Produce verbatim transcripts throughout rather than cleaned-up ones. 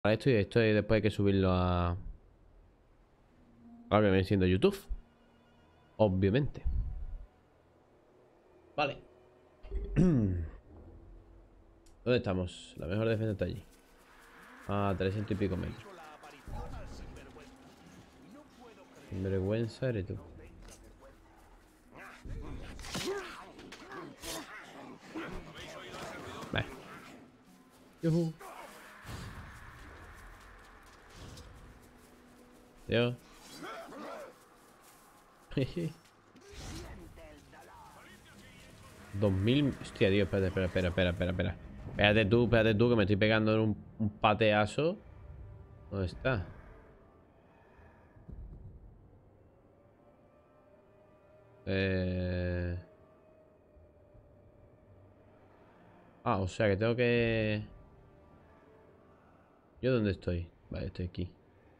Para esto y esto y después hay que subirlo a... A lo que viene siendo YouTube. Obviamente. Vale. ¿Dónde estamos? La mejor defensa está allí. A trescientos y pico metros. Sinvergüenza eres tú. Vale. Yuhu. Dios. Dos mil. Hostia, Dios, espera, espera, espera, espera, espera, espera. Espérate tú, espérate tú, que me estoy pegando en un, un pateazo. ¿Dónde está? Eh... Ah, o sea que tengo que... ¿Yo dónde estoy? Vale, estoy aquí.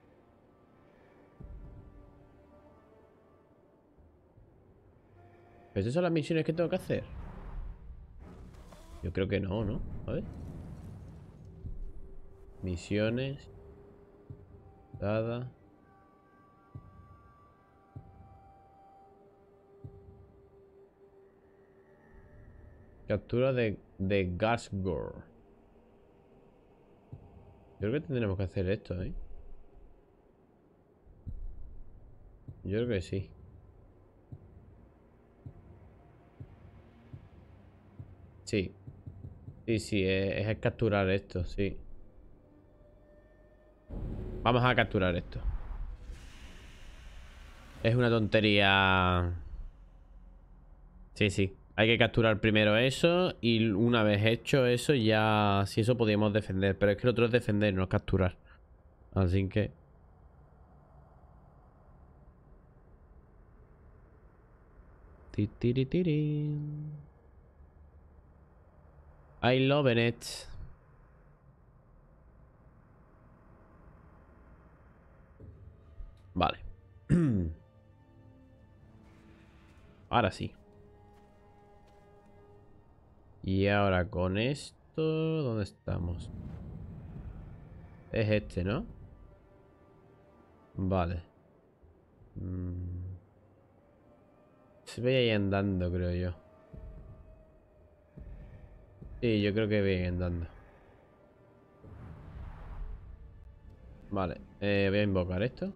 ¿Pero esas son las misiones que tengo que hacer? Yo creo que no, ¿no? A ver. Misiones. Dada. Captura de, de Gasgore. Yo creo que tendremos que hacer esto, ¿eh? Yo creo que sí. Sí. Sí, sí, es, es capturar esto, sí. Vamos a capturar esto. Es una tontería. Sí, sí. Hay que capturar primero eso. Y una vez hecho eso, ya... Si eso podíamos defender. Pero es que lo otro es defender, no es capturar. Así que... Titiritiri. I love it. Vale. Ahora sí. Y ahora con esto... ¿Dónde estamos? Es este, ¿no? Vale. Mm. Se ve ahí andando, creo yo. Sí, yo creo que voy andando. Vale. Eh, voy a invocar esto.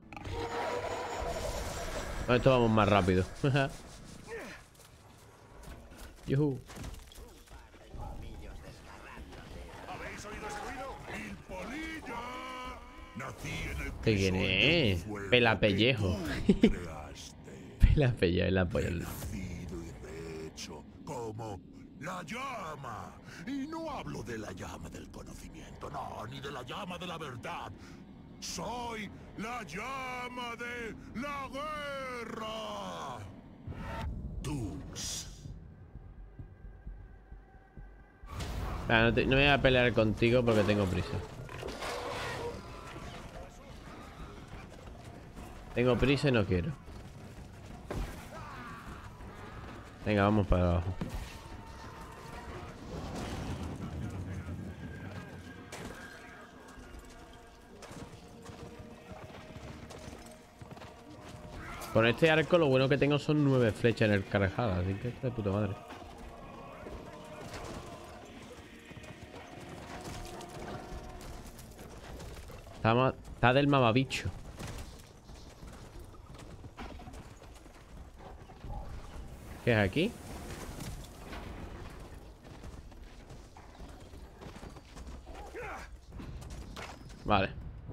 Con esto vamos más rápido. Yuhu. ¿Qué quién es? Pelapellejo. Pelapellejo, el apoyo. Nacido y rehecho como la llama. Y no hablo de la llama del conocimiento, no, ni de la llama de la verdad. Soy la llama de la guerra. Tux. Ah, no, te, no voy a pelear contigo porque tengo prisa. Tengo prisa y no quiero. Venga, vamos para abajo. Con este arco lo bueno que tengo son nueve flechas en el carajada, así que está de puta madre. Está, está del mamabicho. ¿Qué es aquí? Vale.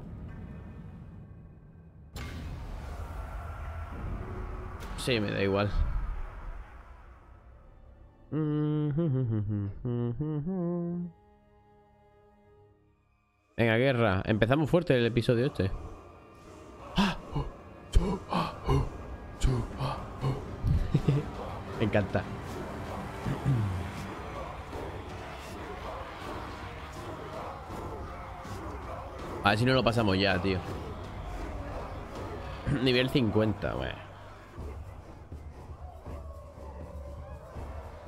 Sí, me da igual. Venga, guerra. Empezamos fuerte el episodio este. Me encanta. A ver si no lo pasamos ya, tío. Nivel cincuenta, bueno.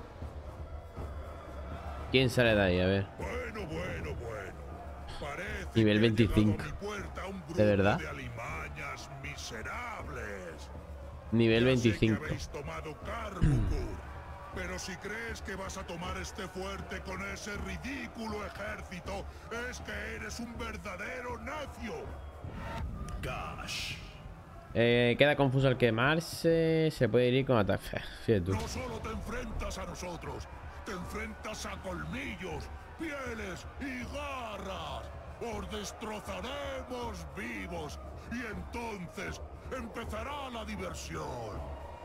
¿Quién sale de ahí? A ver. Bueno, bueno, bueno. Parece Nivel veinticinco. ¿De verdad? De alimañas miserables. Nivel Ya sé que veinticinco. habéis tomado Karbukur, pero si crees que vas a tomar este fuerte con ese ridículo ejército, es que eres un verdadero necio. Gash. Eh, queda confuso al quemarse. Se puede ir con ataque. Fíjate tú. No solo te enfrentas a nosotros, te enfrentas a colmillos, pieles y garras. Os destrozaremos vivos y entonces empezará la diversión.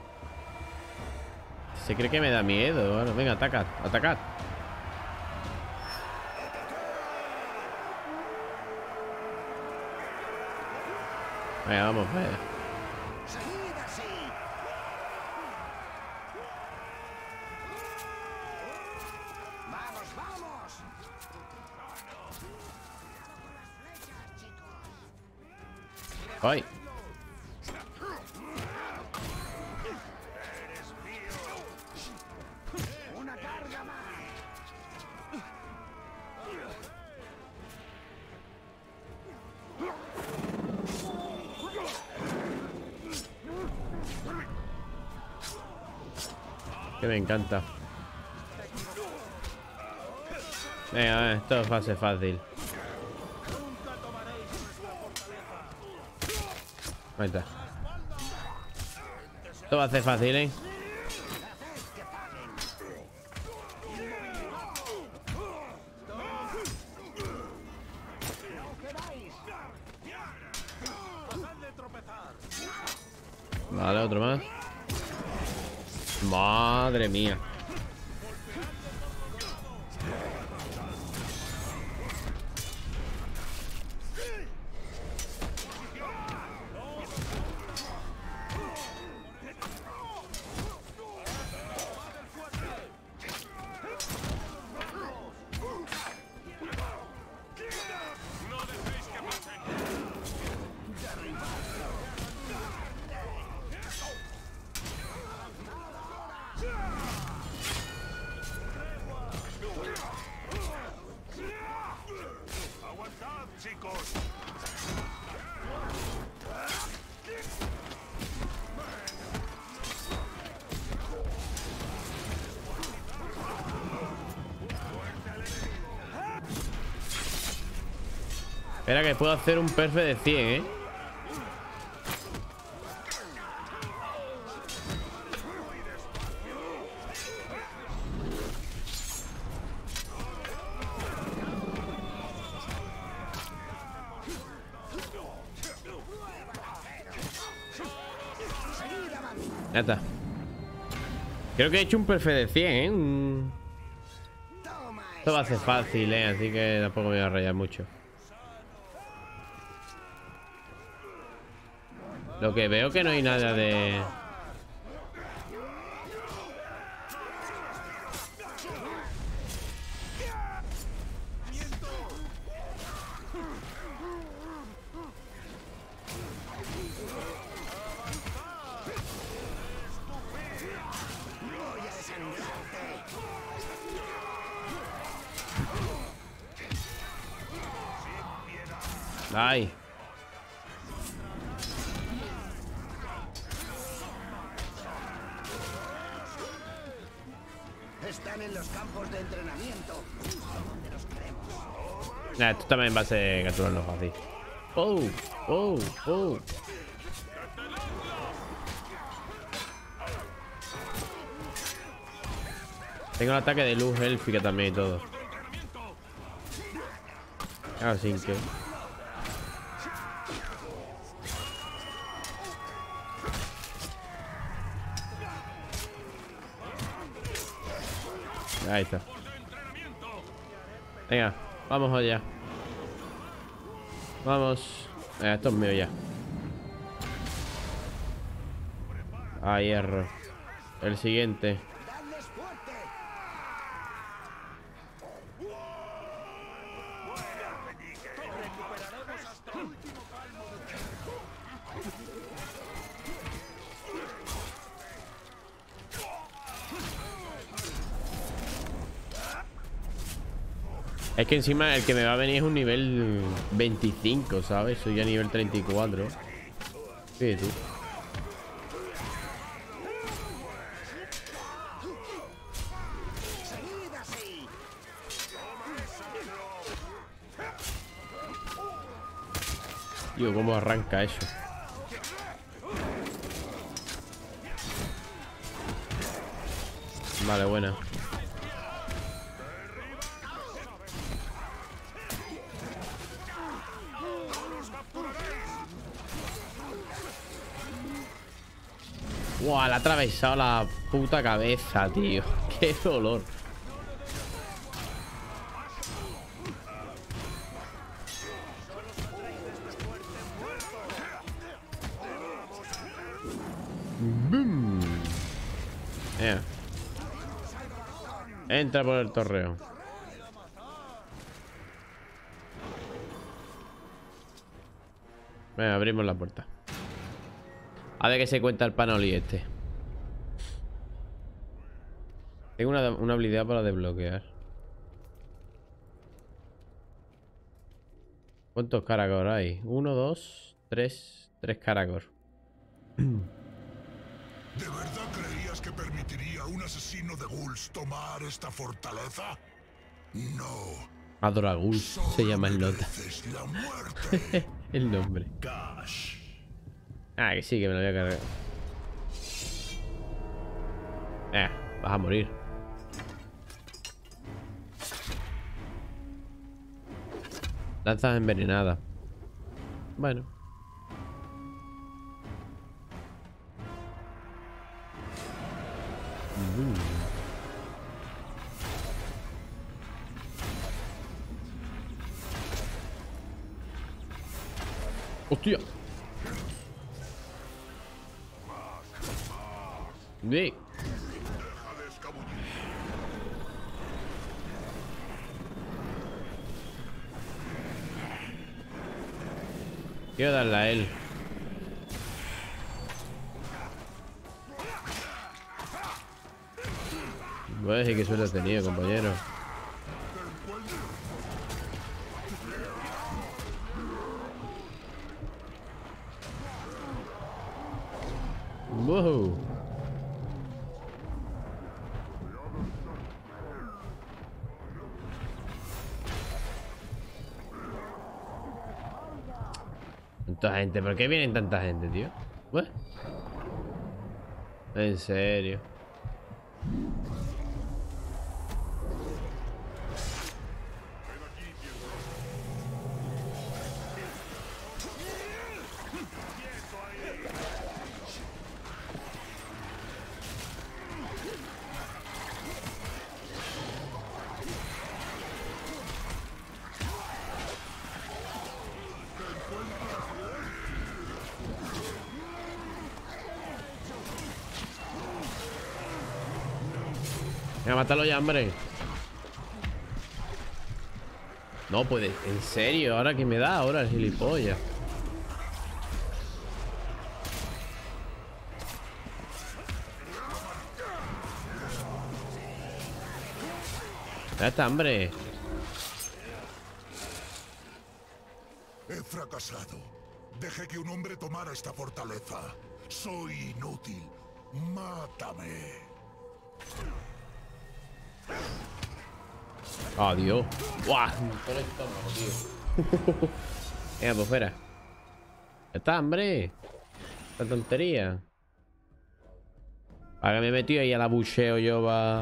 Se cree que me da miedo. Bueno, venga, atacad, atacad. Venga, vamos, venga. Seguid así. Vamos, vamos. ¡Ay! Una carga más. Que me encanta. Venga, esto va a ser fácil. Ahí está. Esto va a ser fácil, ¿eh? Vale, otro más. Madre mía. Aguantad, chicos. Espera que puedo hacer un perfect de cien, ¿eh? Ya está. Creo que he hecho un perfect de cien, ¿eh? Un... Toma. Esto va a ser fácil, ¿eh? Así que tampoco me voy a rayar mucho. Lo que veo que no hay nada de... Voy a desangrarte. Ay. Están en los campos de entrenamiento. Donde los queremos. Nah, esto también va a ser capturarlo fácil. Oh, oh, oh. Tengo el ataque de luz élfica también y todo. Así que... Ahí está. Venga, vamos allá. Vamos. Venga, esto es mío ya. A hierro. El siguiente. Dadles fuerte. Es que encima el que me va a venir es un nivel veinticinco, ¿sabes? Soy ya nivel treinta y cuatro. Sí, tú. Tío, ¿cómo arranca eso? Vale, buena. Buah, le ha atravesado la puta cabeza, tío. Qué dolor. Boom. Yeah. Entra por el torreo. Venga, abrimos la puerta. A ver qué se cuenta el panoli este. Tengo una, una habilidad para desbloquear. ¿Cuántos Karagor hay? Uno, dos, tres. Tres Karagor. ¿De verdad creías que permitiría a un asesino de ghouls tomar esta fortaleza? No. Adoragul se llama el nota. La muerte. El nombre. Gash. Ah, que sí, que me lo voy a cargar. Eh, vas a morir. Lanzas envenenadas. Bueno. Uh. ¡Hostia! ¡Sí! Quiero darle a él. Voy a decir que suerte has tenido, compañero. Wow. Tanta gente, ¿por qué vienen tanta gente, tío? ¿What? En serio. Venga, mátalo ya, hombre. No puede. En serio, ahora que me da ahora el gilipollas. Ya está, hombre. He fracasado. Dejé que un hombre tomara esta fortaleza. Soy inútil. Mátame. Adiós. ¡Buah! Por el estómago, tío. Venga, pues fuera. Ya está, hombre. Esta tontería. ¿Para qué me he metido ahí a la bucheo yo va?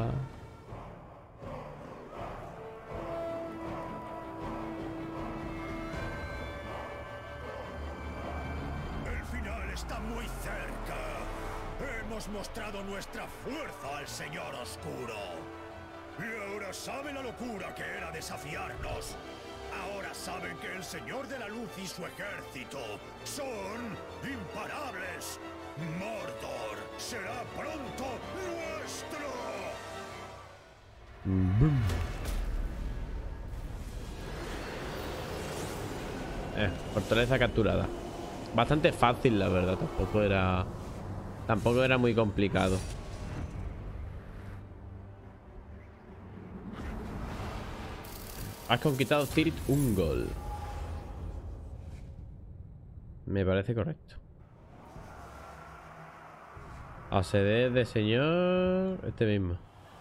El final está muy cerca. Hemos mostrado nuestra fuerza al Señor Oscuro. Y ahora sabe la locura que era desafiarnos. Ahora saben que el Señor de la Luz y su ejército son imparables. Mordor será pronto nuestro. Eh, fortaleza capturada. Bastante fácil, la verdad. Tampoco era... Tampoco era muy complicado. Has conquistado Zirit Ungol. Me parece correcto. Acceder de señor... Este mismo.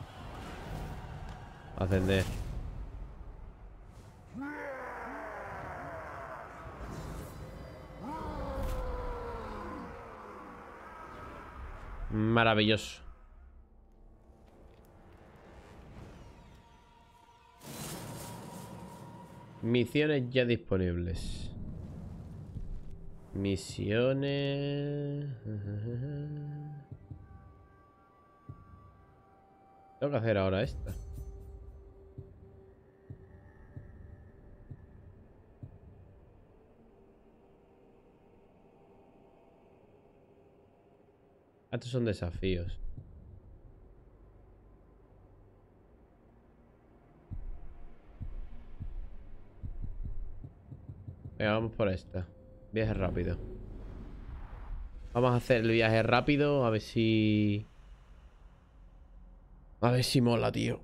Ascender. Maravilloso. Misiones ya disponibles. Misiones... Tengo que hacer ahora esta. Estos son desafíos. Venga, vamos por esta. Viaje rápido. Vamos a hacer el viaje rápido. A ver si... A ver si mola, tío.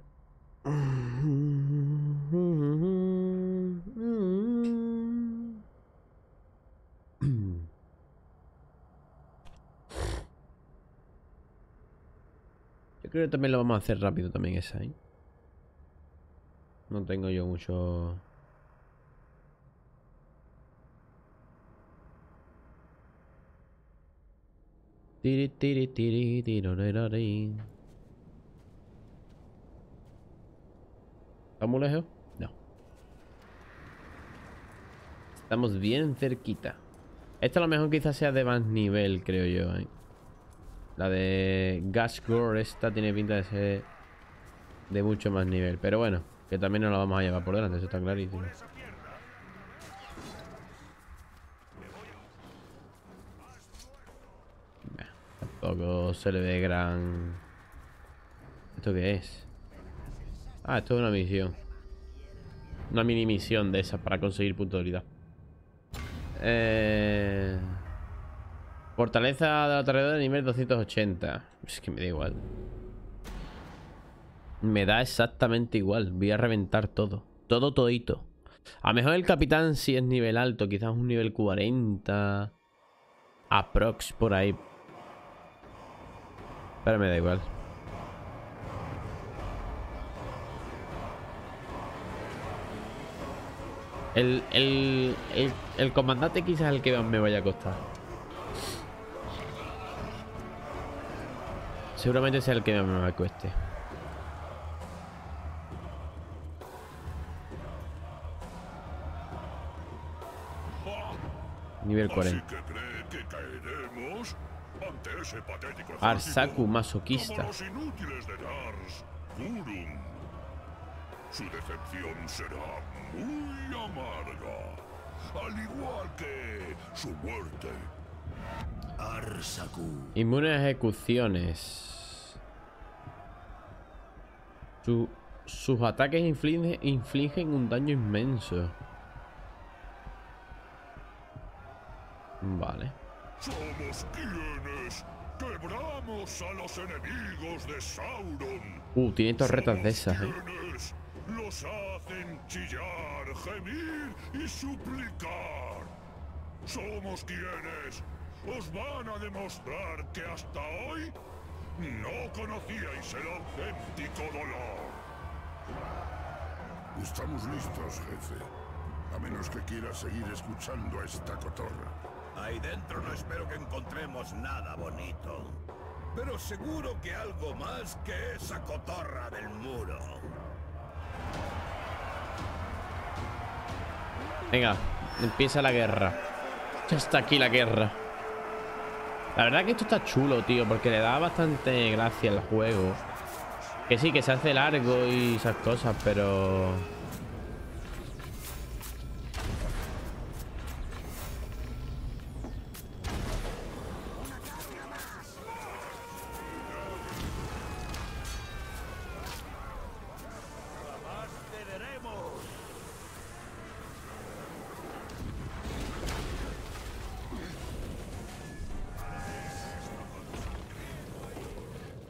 Yo creo que también lo vamos a hacer rápido también esa, ¿eh? No tengo yo mucho... Tiri, tiri, tiri, tirorerari. ¿Estamos lejos? No. Estamos bien cerquita. Esta a lo mejor quizás sea de más nivel, creo yo, ¿eh? La de Gasgore, esta tiene pinta de ser de mucho más nivel. Pero bueno, que también nos la vamos a llevar por delante, eso está clarísimo. Tampoco se le ve gran... ¿Esto qué es? Ah, esto es una misión. Una mini misión de esas para conseguir punto de habilidad. Eh... Fortaleza de la torre de nivel doscientos ochenta. Es que me da igual. Me da exactamente igual. Voy a reventar todo. Todo todito. A lo mejor el capitán si es nivel alto. Quizás un nivel cuarenta. Aprox por ahí. Pero me da igual. El, el, el, el comandante quizás es el que más me vaya a costar. Seguramente sea el que más me cueste. Nivel cuarenta. ¿Así que cree que caeremos ante ese patético Arsaku ejército masoquista. como los inútiles de Dars Kurum? Su decepción será muy amarga, al igual que su muerte. Arsaku. Inmune a ejecuciones. Su, sus ataques inflige, infligen un daño inmenso. Vale. Somos quienes quebramos a los enemigos de Sauron. Uh, tiene torretas Somos de esas, eh. quienes los hacen chillar, gemir y suplicar. Somos quienes os van a demostrar que hasta hoy no conocíais el auténtico dolor. Estamos listos, jefe. A menos que quieras seguir escuchando a esta cotorra. Ahí dentro no espero que encontremos nada bonito. Pero seguro que algo más que esa cotorra del muro. Venga, empieza la guerra. Ya está aquí la guerra. La verdad que esto está chulo, tío, porque le da bastante gracia al juego. Que sí, que se hace largo y esas cosas, pero...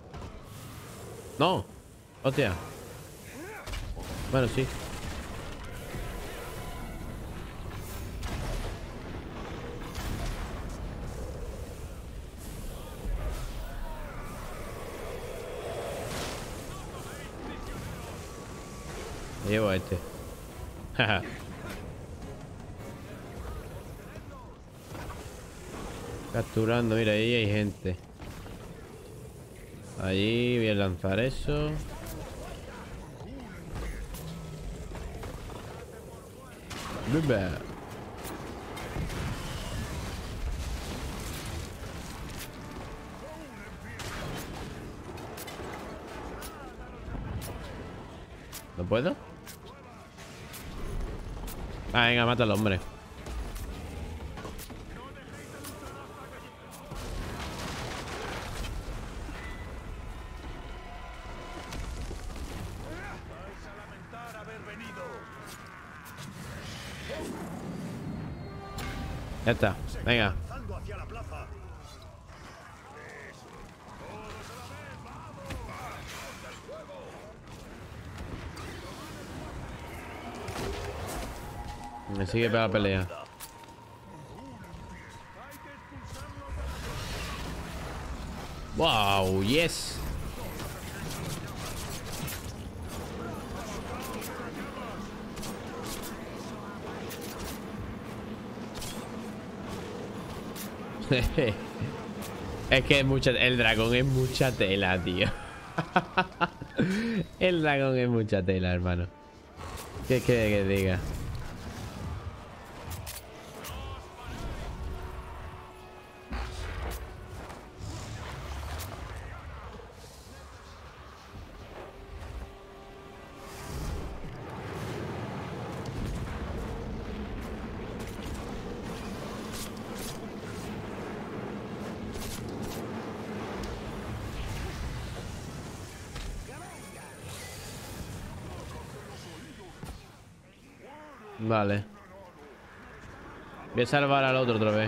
No. Hostia. Bueno, sí. llevo a este. Capturando, mira, ahí hay gente. Allí voy a lanzar eso. Bumba. ¿No puedo? Ah, venga, mata al hombre. Ya está, venga. Me sigue para la pelea. Wow, yes. Es que es mucha, el dragón es mucha tela, tío. El dragón es mucha tela, hermano. ¿Qué quiere que diga? Vale. Voy a salvar al otro otra vez.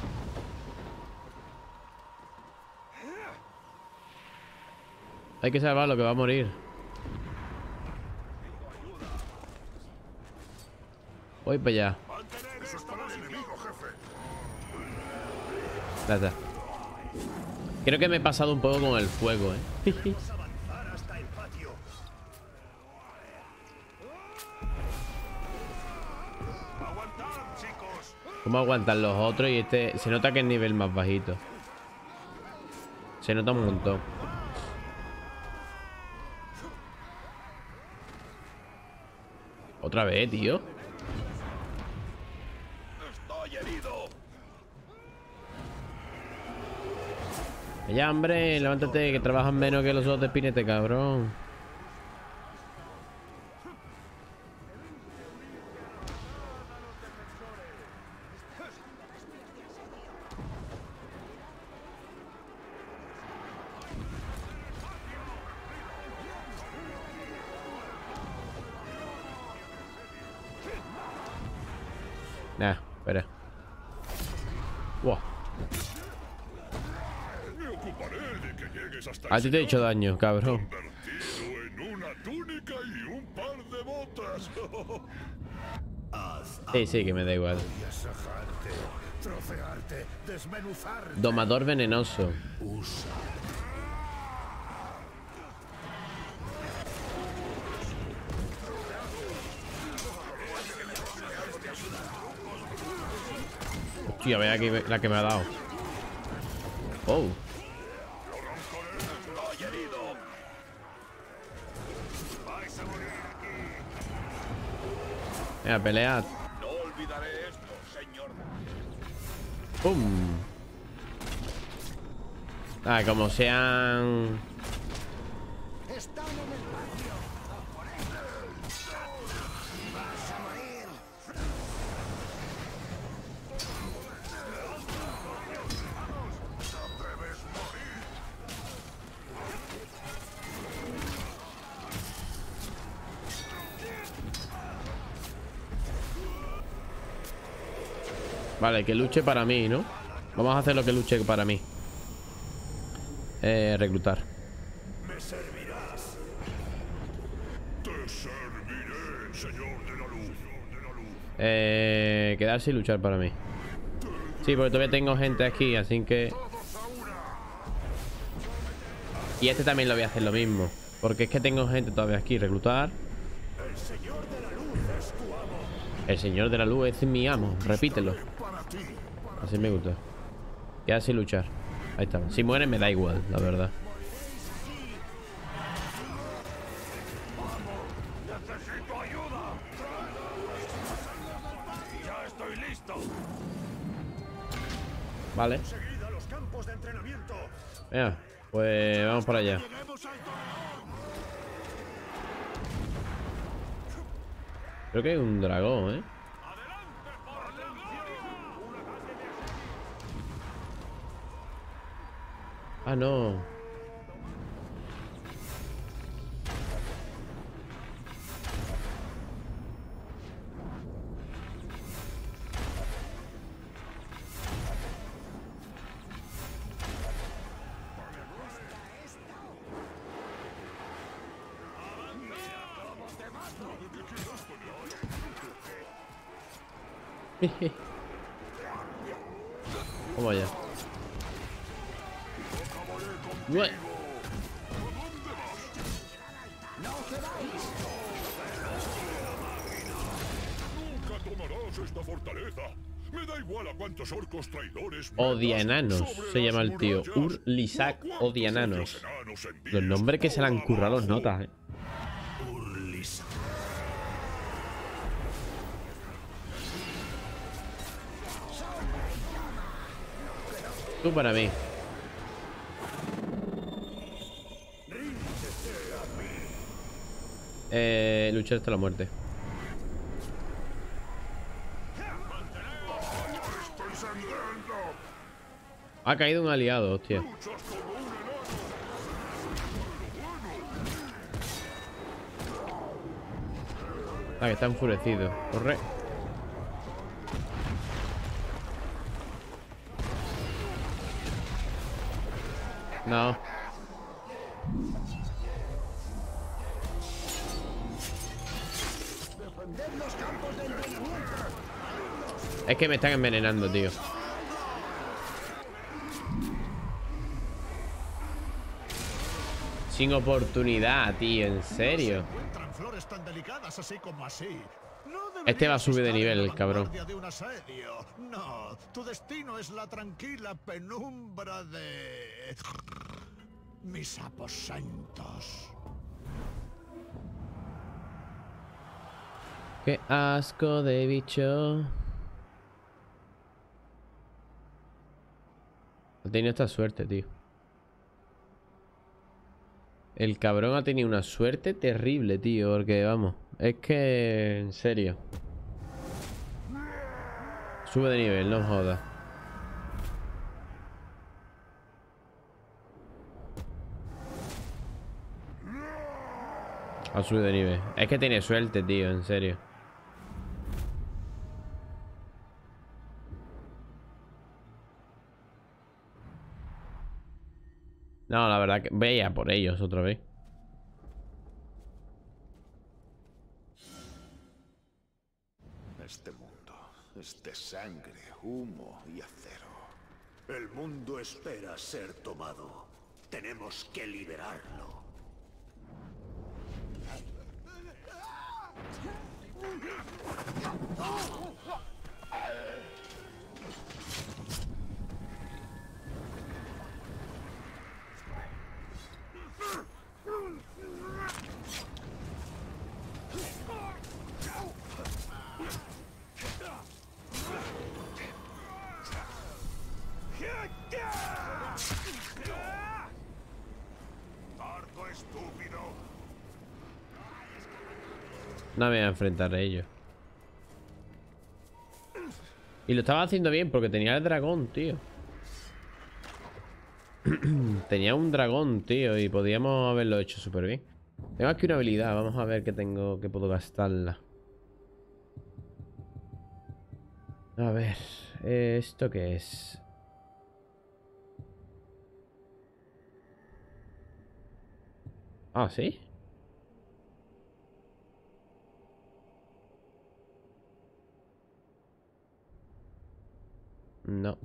Hay que salvarlo, que va a morir. Voy para allá. Ya está. Creo que me he pasado un poco con el fuego, eh. ¿Cómo aguantan los otros? Y este se nota que es nivel más bajito. Se nota un montón. Otra vez, tío. Estoy herido. Ya, hombre, levántate, que trabajan menos que los otros de Spinete, cabrón. Nah, espera. Wow. Me ocuparé de que llegues hasta A ti te he hecho daño, cabrón. convertido en una túnica y un par de botas. Sí, sí, que me da igual. Sajarte, trocearte, desmenuzarte. Domador venenoso. Usa. Hostia, vea aquí la que me ha dado. Oh. Venga, pelea. No olvidaré esto, señor. ¡Pum! Ah, como sean... Están en el patio. Vas a morir. Vale, que luche para mí, ¿no? Vamos a hacer lo que luche para mí. Eh, reclutar. Me servirás. Te serviré, señor de la luz. De la luz. Eh, quedarse y luchar para mí. Sí, porque todavía tengo gente aquí, así que... Y este también lo voy a hacer lo mismo. Porque es que tengo gente todavía aquí. Reclutar. El Señor de la Luz es tu amo. El Señor de la Luz es mi amo. Repítelo. Para ti. Así me gusta. Y así luchar. Ahí está. Si muere me da igual, la verdad. Necesito ayuda. Ya estoy listo. Vale. Seguid a los campos de entrenamiento. Venga, pues vamos para allá. Lleguemos al Creo que hay un dragón, ¿eh? Ah, no. Vamos allá. Ué. Nunca tomarás esta fortaleza. Me da igual a cuántos orcos traidores. Odia metas enanos, sobre se las llama el tío. murallas. Ur Lisak ¿O a cuántos odia enanos. otros enanos envíes Los nombres que se le han por currado los abajo? notas, ¿eh? Urlisa. Tú para mí. Eh, luchar hasta la muerte. Estoy sangrando. Ha caído un aliado, hostia. Luchas como un enano. Ah, que está enfurecido. Corre. No. Defended los campos de entrenamiento. Es que me están envenenando, tío. Sin oportunidad, tío. En serio. Encuentran flores tan delicadas así como así. No Este va a subir de deberías nivel, estar en el la cabrón. vanguardia de un asedio. No, tu destino es la tranquila penumbra de mis aposentos. Qué asco de bicho. Ha tenido esta suerte, tío. El cabrón ha tenido una suerte terrible, tío. Porque, vamos, es que... En serio. Sube de nivel, no jodas. Ha subido de nivel. Es que tiene suerte, tío, en serio. No, la verdad que veía por ellos otra vez. Este mundo es de sangre, humo y acero. El mundo espera ser tomado. Tenemos que liberarlo. Tardo estúpido. No me voy a enfrentar a ellos. Y lo estaba haciendo bien porque tenía el dragón, tío. Tenía un dragón, tío, y podíamos haberlo hecho súper bien. Tengo aquí una habilidad, vamos a ver qué tengo, que puedo gastarla. A ver, eh, ¿esto qué es? Ah, ¿sí? No.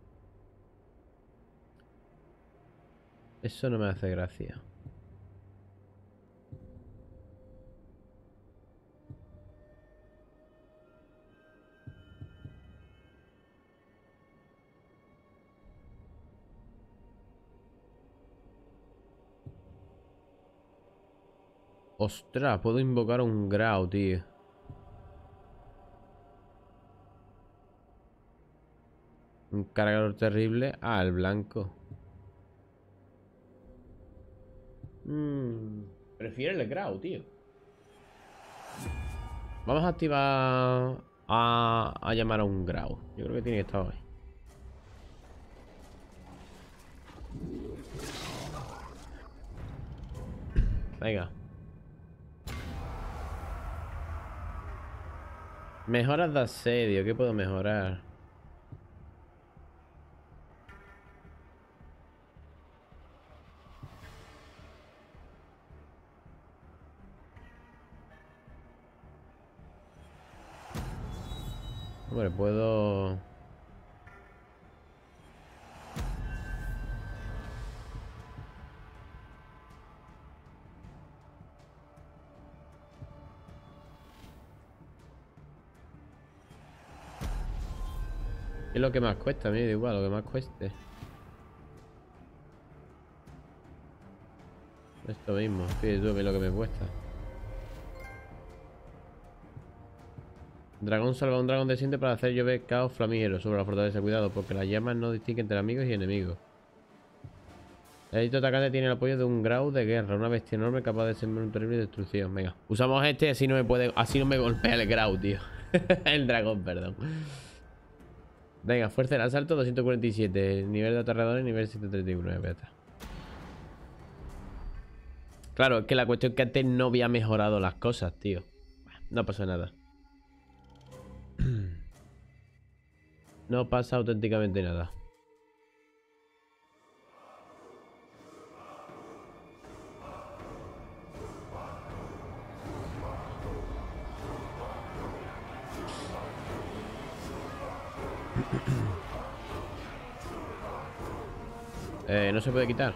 Eso no me hace gracia. Ostras, puedo invocar un Grau, tío. Un cargador terrible. Ah, el blanco. Mm, prefiero el Grau, tío. Vamos a activar a, a llamar a un Grau. Yo creo que tiene que estar ahí. Venga. Mejoras de asedio. ¿Qué puedo mejorar? Hombre, puedo... ¿Qué es lo que más cuesta? A mí me da igual, lo que más cueste. Esto mismo, fíjate tú a mí lo que me cuesta. Dragón salva a un dragón desciende para hacer llover caos flamígero sobre la fortaleza. Cuidado, porque las llamas no distinguen entre amigos y enemigos. El edito atacante tiene el apoyo de un Grau de guerra, una bestia enorme capaz de sembrar un terrible destrucción. Venga, usamos este y así no me puede. Así no me golpea el Grau, tío. El dragón, perdón. Venga, fuerza del asalto doscientos cuarenta y siete. Nivel de aterradores nivel ciento treinta y uno. Ya está. Claro, es que la cuestión es que antes no había mejorado las cosas, tío. No pasa nada. No pasa auténticamente nada. Eh, no se puede quitar.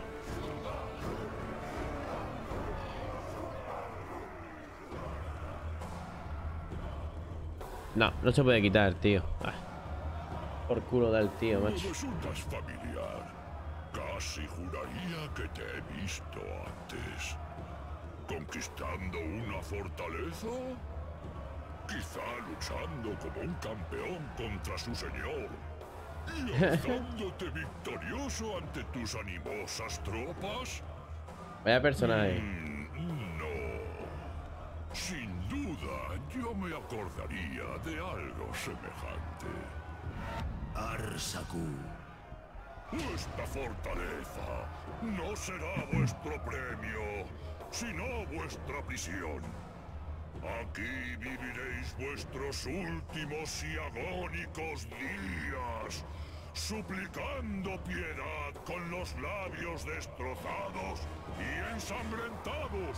No, no se puede quitar, tío. Ah, por culo del tío, Me macho. resultas familiar. Casi juraría que te he visto antes. ¿Conquistando una fortaleza? Quizá luchando como un campeón contra su señor. ¿Y alzándote victorioso ante tus animosas tropas? Vaya personaje. Mm, no. Sin duda, yo me acordaría de algo semejante. Arsaku. Esta fortaleza no será vuestro premio, sino vuestra prisión. Aquí viviréis vuestros últimos y agónicos días, suplicando piedad con los labios destrozados y ensangrentados.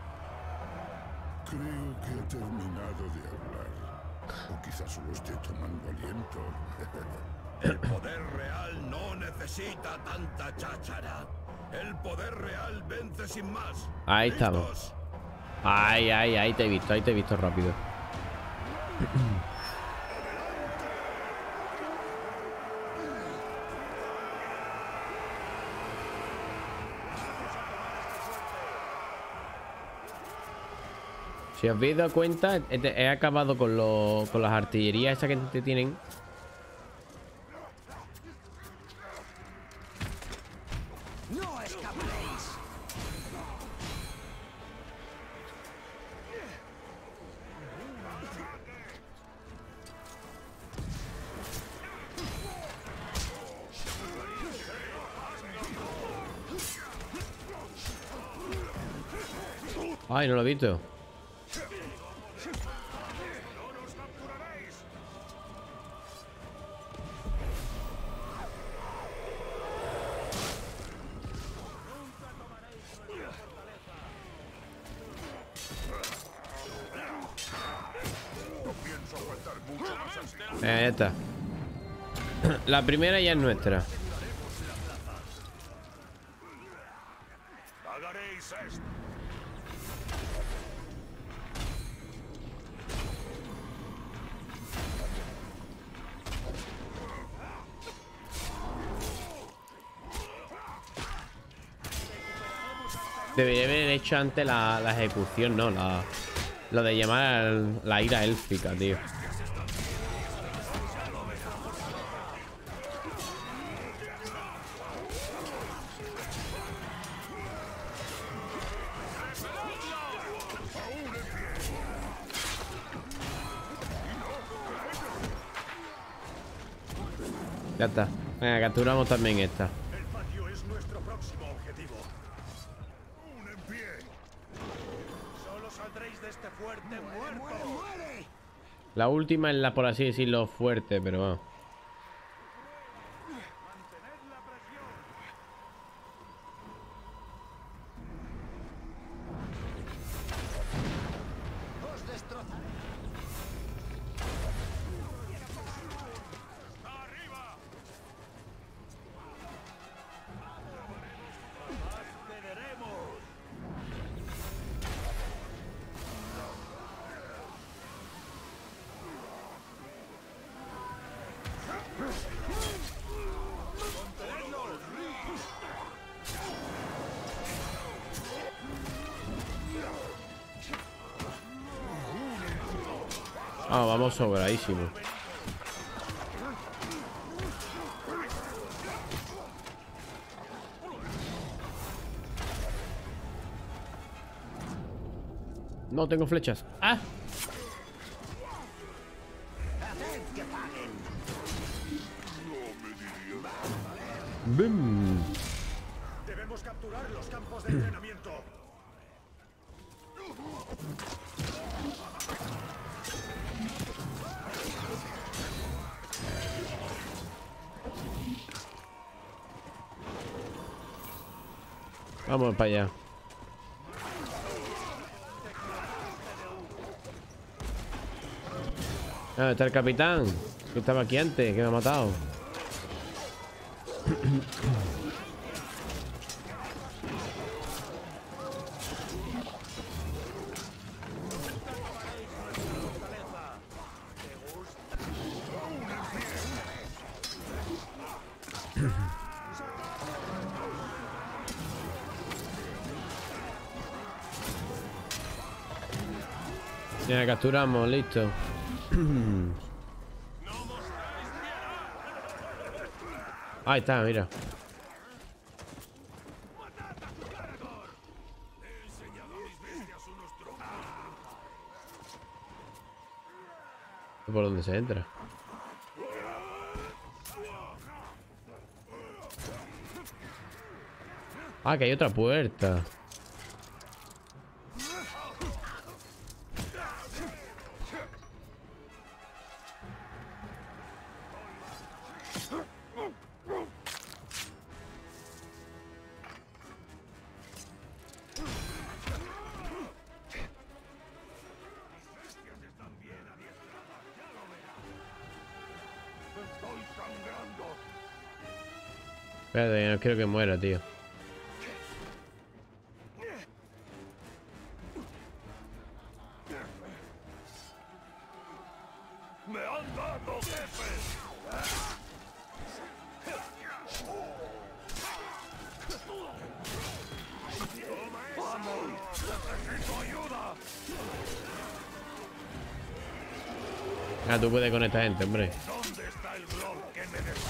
Creo que ha terminado de hablar. O quizás solo esté tomando aliento. El poder real no necesita tanta cháchara. El poder real vence sin más. Ahí ¿Listos? estamos. Ay, ay, ahí te he visto, ahí te he visto rápido. Si os habéis dado cuenta, he, he acabado con, lo, con las artillerías esas que te tienen. ¡No escapéis! Ay, no lo he visto. Eh, ya está. La primera ya es nuestra. Pagaréis esto. Debería haber hecho antes la, la ejecución, ¿no? La, lo de llamar a la ira élfica, tío. Ya está. Venga, capturamos también esta. El patio es nuestro próximo objetivo. ¡Un en pie! Solo saldréis de este fuerte muerto. La última es la, por así decirlo, fuerte, pero bueno. Mantened la presión. Os destrozaré. ¡Arriba! ¡Accederemos! Ah, vamos sobradísimo. No tengo flechas. ¡Ah! Haced que paguen. ¡Bum! Debemos capturar los campos de entrenamiento. Vamos para allá. Ah, está el capitán, que estaba aquí antes, que me ha matado. Ya capturamos, listo. Ahí está, mira. ¿Por dónde se entra? Ah, que hay otra puerta. Espérate, no quiero que muera, tío. ¡Me han dado, jefe! ¡Necesito ayuda! Ah, tú puedes con esta gente, hombre. ¿Dónde está el globo que me desarma?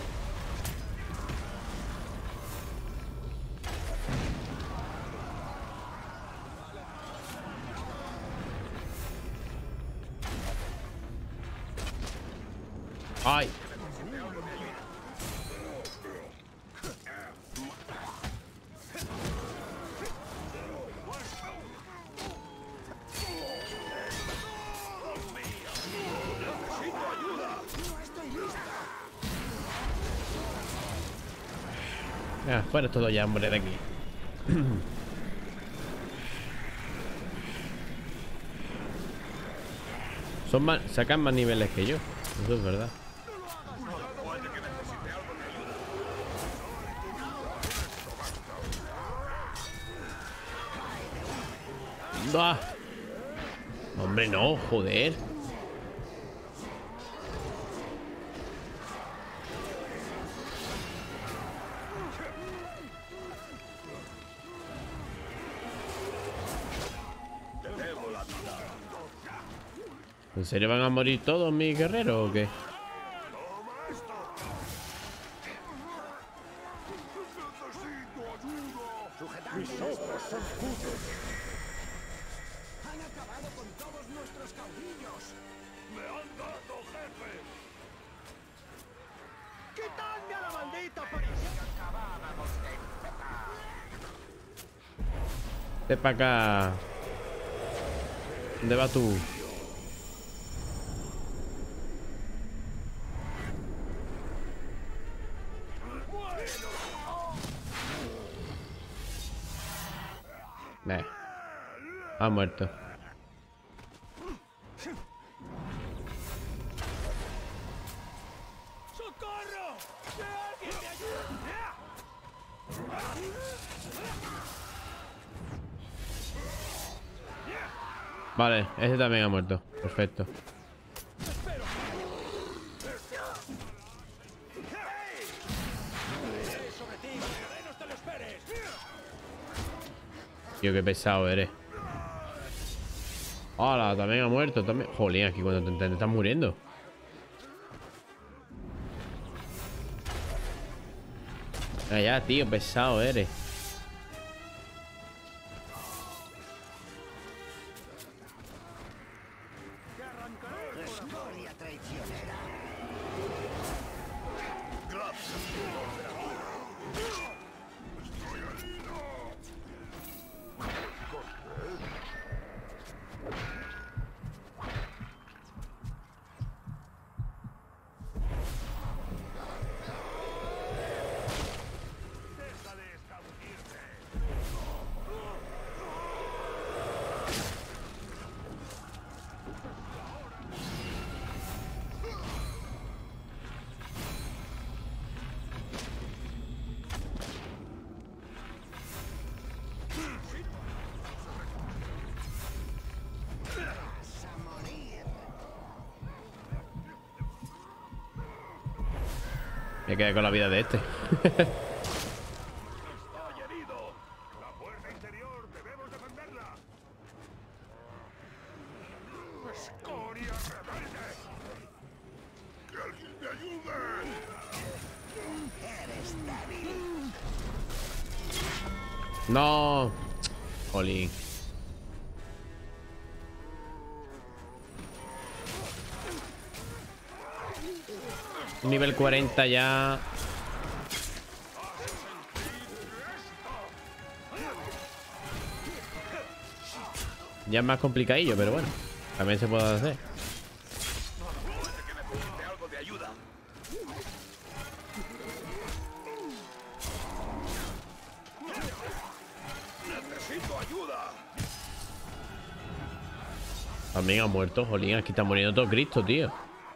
¡Ay! Ya, fuera todo ya, hombre, de aquí. Son más, sacan más niveles que yo. Eso es verdad. ¡Ah! Hombre, no, joder. ¿En serio van a morir todos mis guerreros o qué? Mis ojos son tuyos. Han acabado con todos nuestros caudillos. ¡Me han dado, jefe! ¡Quitadme a la maldita policía! Acabábamos de empezar. Vete para acá. ¿Dónde vas tú? Nah. Ha muerto. ¡Socorro! ¡Que alguien me ayude! Vale, ese también ha muerto. Perfecto. Tío, qué pesado eres. Hola, también ha muerto. También. Jolín, aquí cuando te, te estás muriendo. Ah, ya, tío, pesado eres. Escoria traicionera. Me quedé con la vida de este. ¡Estoy herido! ¡La puerta interior! ¡Debemos defenderla! ¡Escoria rebelde! ¡Que alguien me ayude! Eres débil. No. Jolín. Nivel cuarenta ya. Ya es más complicadillo, pero bueno. También se puede hacer. Necesite algo de ayuda. ¡Necesito ayuda! También ha muerto, jolín. Aquí está muriendo todo Cristo, tío.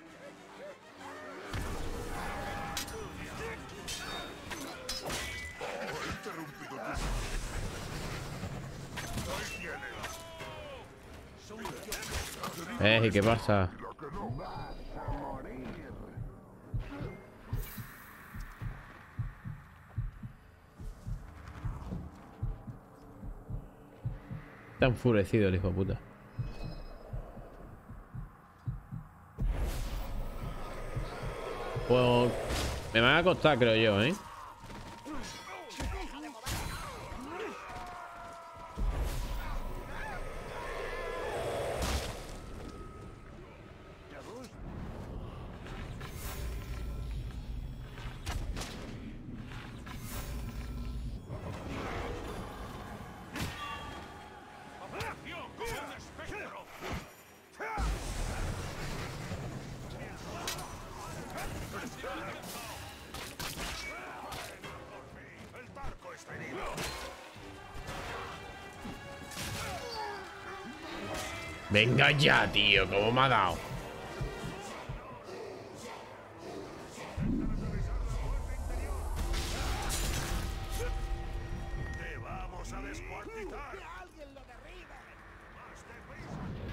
Eh, ¿y qué pasa? Está enfurecido el hijo de puta. Pues me van a costar, creo yo, ¿eh? Venga ya, tío, ¿cómo me ha dado? ¡Te vamos a descuartizar! ¡Que alguien lo derribe! ¡Más deprisa!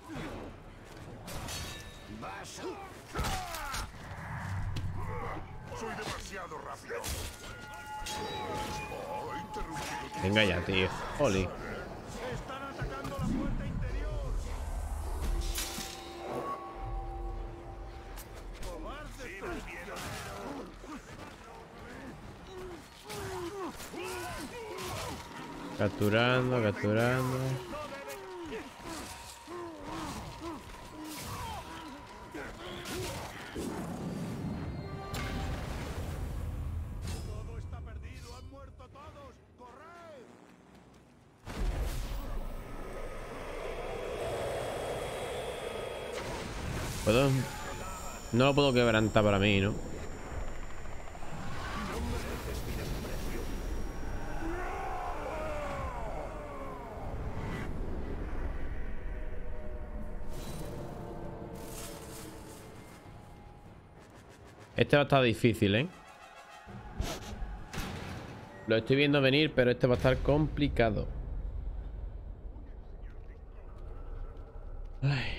Vas a... Venga ya, tío. Oli. Están atacando la puerta interior. Capturando, capturando. Todo está perdido, han muerto todos. ¡Corred! ¿Puedo? No lo puedo quebrantar para mí, ¿no? Este va a estar difícil, ¿eh? Lo estoy viendo venir, pero este va a estar complicado. Ay.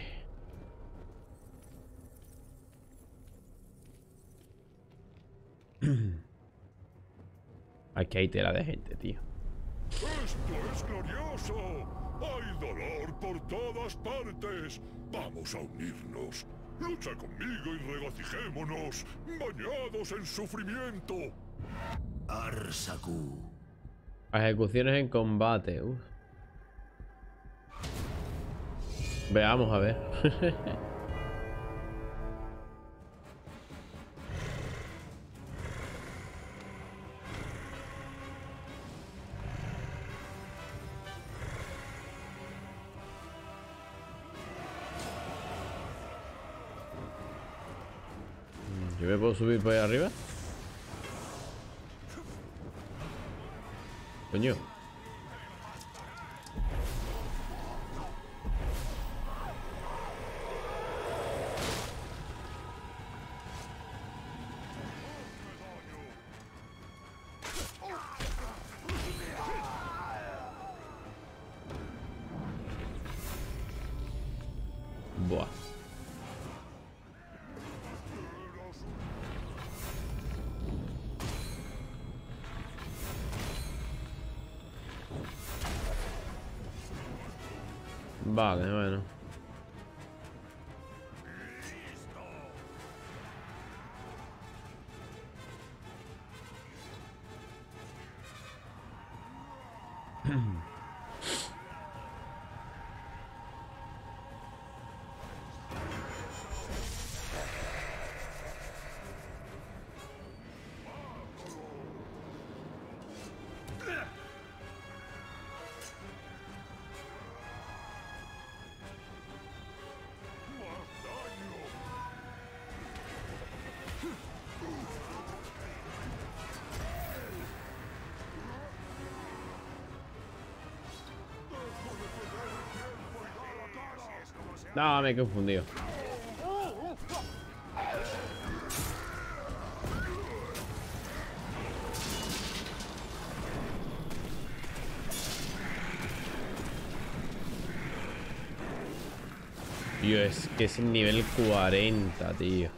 Aquí hay tela de gente, tío. ¡Esto es glorioso! ¡Hay dolor por todas partes! ¡Vamos a unirnos! ¡Lucha conmigo y regocijémonos! ¡Bañados en sufrimiento! Arsaku. Ejecuciones en combate. Uf. Veamos, a ver. ¿Yo me puedo subir por ahí arriba? Coño. Buah. Vale, bueno. No, me he confundido. Tío, es que es nivel cuarenta, tío.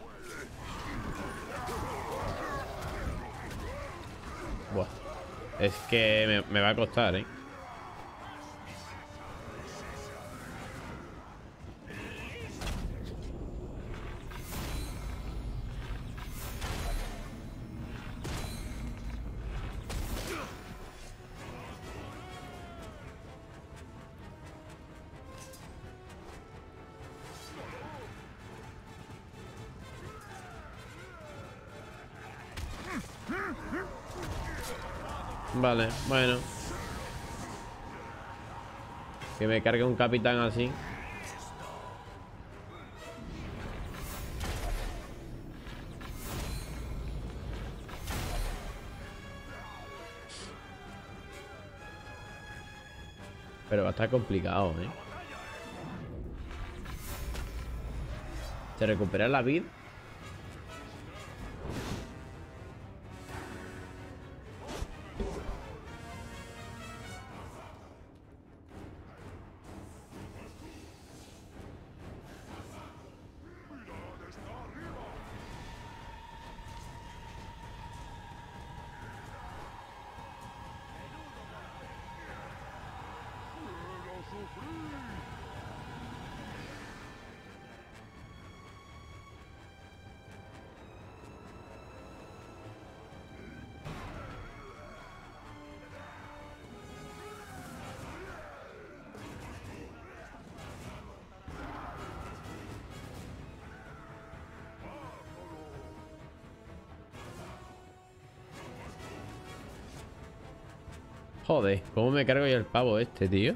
Buah. Es que me, me va a costar, ¿eh? Vale, bueno. Que me cargue un capitán así. Pero va a estar complicado, ¿eh? ¿Se recupera la vida? Joder, ¿cómo me cargo yo el pavo este, tío?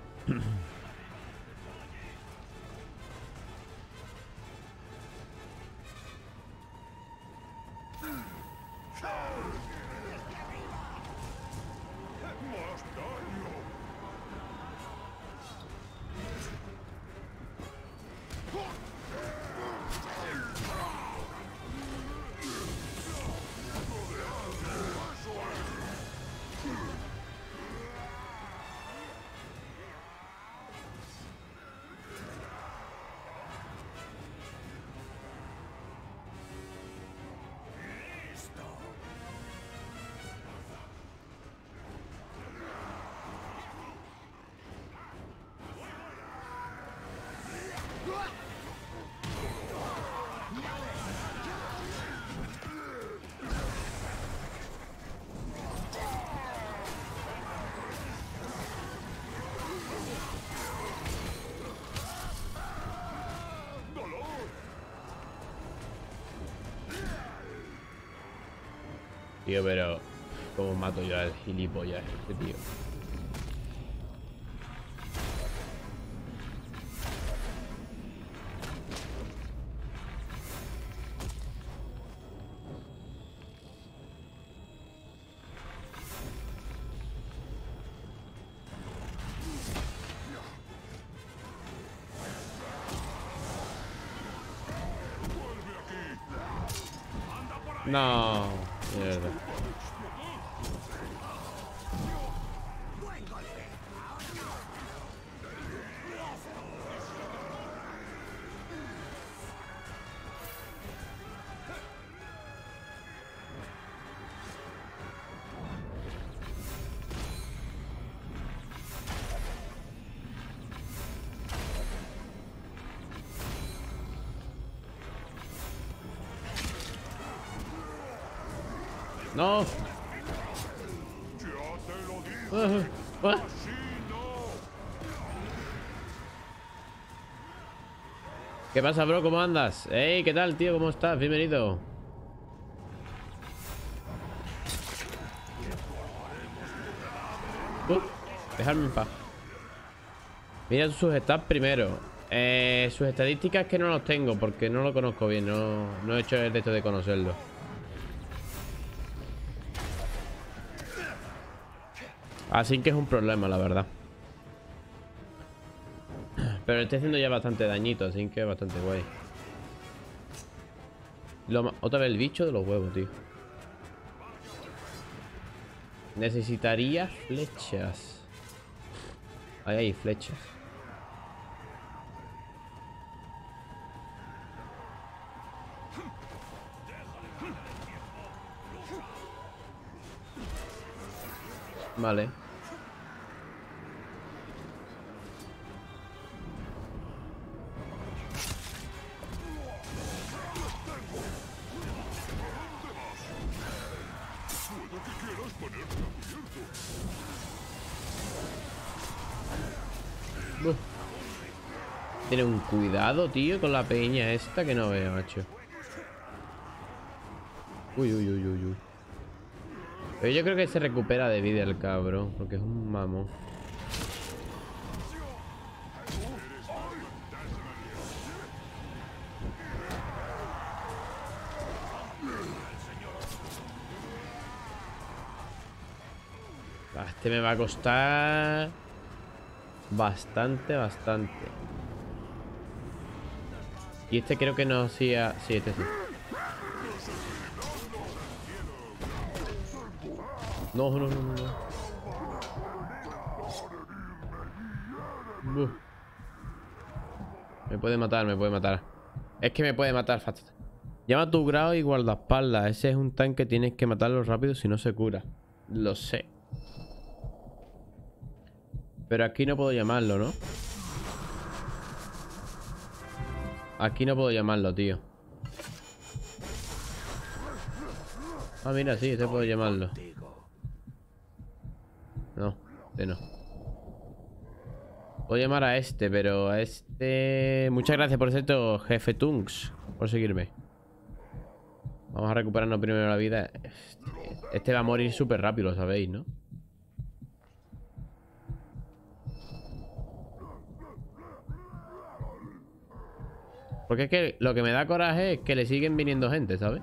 Tío, pero ¿cómo mato yo al gilipollas este tío? No, mierda. No. Uh, uh. ¿Qué pasa, bro? ¿Cómo andas? Hey, ¿qué tal, tío? ¿Cómo estás? Bienvenido. Uh, dejadme en paz. Mira sus stats primero. Eh, sus estadísticas que no los tengo porque no lo conozco bien. No, no he hecho el de esto de conocerlo. Así que es un problema, la verdad. Pero le estoy haciendo ya bastante dañito, así que es bastante guay. Lo, otra vez el bicho de los huevos, tío. Necesitaría flechas. Ahí hay flechas. Vale. Uf. Tiene un cuidado, tío, con la peña esta que no veo, macho. Uy, uy, uy, uy, uy. Pero yo creo que se recupera de vida el cabrón, porque es un mamón. Este me va a costar bastante, bastante. Y este creo que no hacía... Sí, este sí. No, no, no, no, no. Uf. Me puede matar, me puede matar. Es que me puede matar fácil. Llama a tu grado y guardaespaldas. Ese es un tanque, tienes que matarlo rápido si no se cura. Lo sé. Pero aquí no puedo llamarlo, ¿no? Aquí no puedo llamarlo, tío. Ah, mira, sí, este puedo llamarlo. No, este no. Puedo llamar a este, pero a este... Muchas gracias por cierto, jefe Tunks, por seguirme. Vamos a recuperarnos primero la vida. Este, este va a morir súper rápido, lo sabéis, ¿no? Porque es que lo que me da coraje es que le siguen viniendo gente, ¿sabes?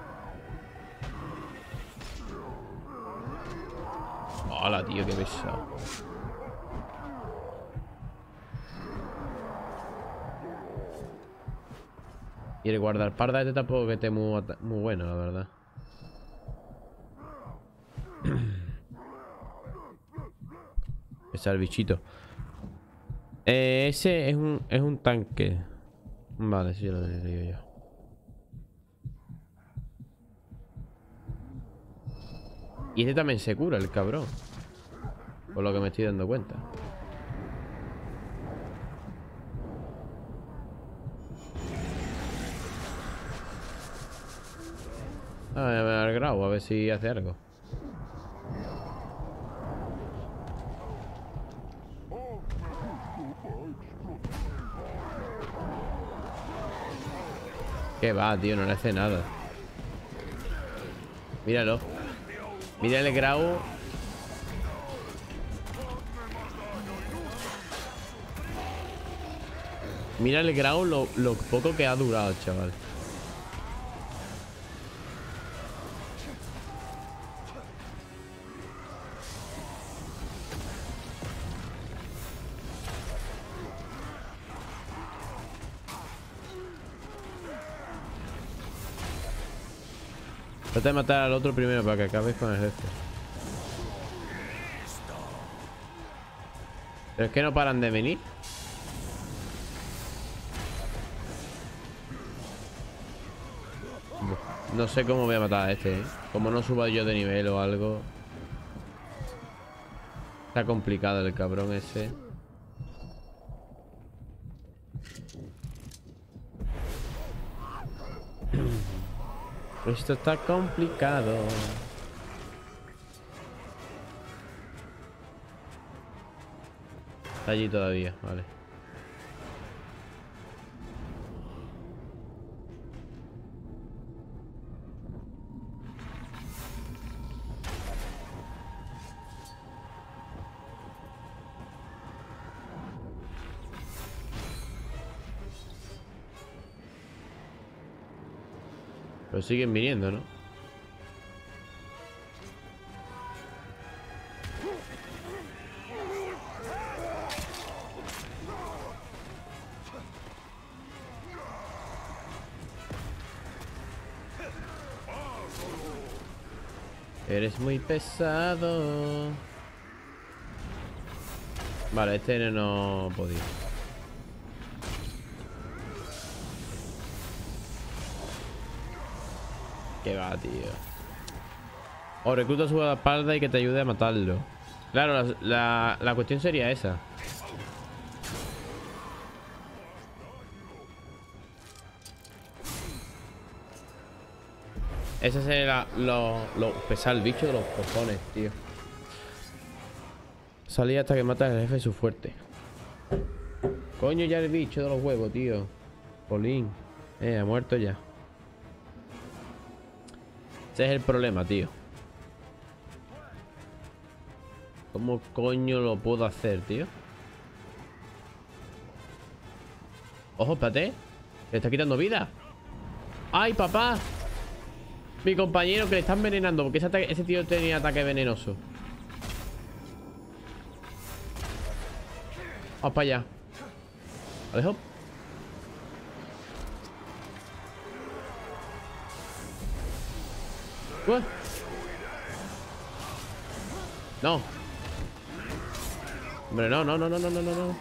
Hola, tío, qué pesado. Y el guardaespaldas este tampoco que esté muy, muy bueno, la verdad. Ese es el bichito. Eh, ese es un, es un tanque. Vale, sí, lo digo yo. Y este también se cura, el cabrón. Por lo que me estoy dando cuenta. Ah, voy a ver al Grau, a ver si hace algo. ¿Qué va, tío? No le hace nada. Míralo. Mira el Grau. Mira el Grau lo, lo poco que ha durado, chaval. Trata de matar al otro primero para que acabes con el jefe. Pero es que no paran de venir. No sé cómo voy a matar a este, ¿eh? Como no suba yo de nivel o algo. Está complicado el cabrón ese. Esto está complicado. Está allí todavía, vale. Pero siguen viniendo, ¿no? Eres muy pesado. Vale, este no podía. Que va, tío. O recluta su espalda y que te ayude a matarlo. Claro, la, la, la cuestión sería esa. Ese sería lo, lo pesar el bicho de los cojones, tío. Salí hasta que mata al jefe de su fuerte. Coño, ya el bicho de los huevos, tío. Polín. Eh, ha muerto ya. Ese es el problema, tío. ¿Cómo coño lo puedo hacer, tío? Ojo, espérate. Le está quitando vida. ¡Ay, papá! Mi compañero que le está envenenando. Porque ese, ataque, ese tío tenía ataque venenoso. Vamos para allá. Alejo. ¿Qué? No. Hombre, no, no, no, no, no, no, no.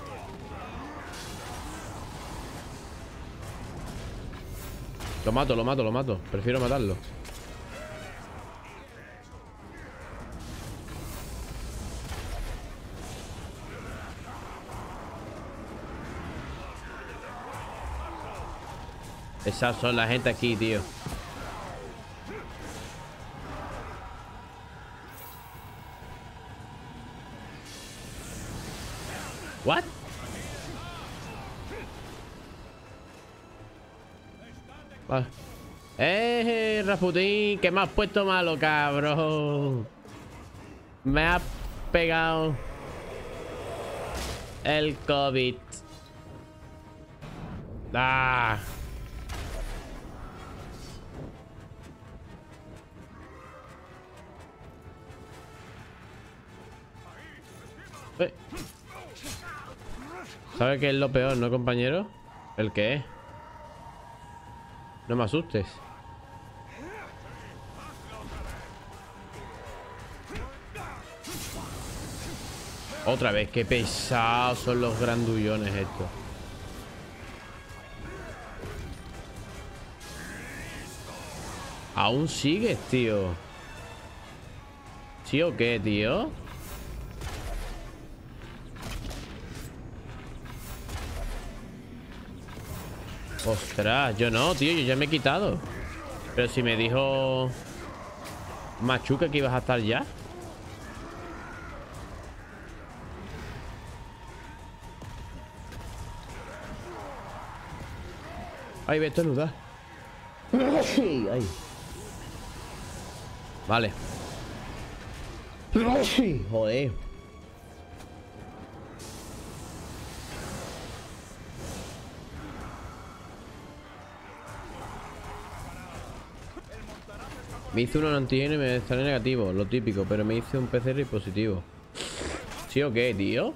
Lo mato, lo mato, lo mato. Prefiero matarlo. Esas son la gente aquí, tío. ¿What? Vale. ¡Eh, Rasputín! Que me has puesto malo, cabrón. Me ha pegado el COVID. ¡Ah! Eh. ¿Sabes qué es lo peor, no, compañero? ¿El qué es? No me asustes. Otra vez, qué pesados son los grandullones estos. ¿Aún sigues, tío? ¿Sí o qué, tío? Ostras, yo no, tío, yo ya me he quitado. Pero si me dijo Machuca que ibas a estar ya. Ay, ve esto nuda. Ay. Vale. Joder. Me hice un antígeno y me sale negativo, lo típico, pero me hice un P C R positivo. ¿Sí o qué, tío?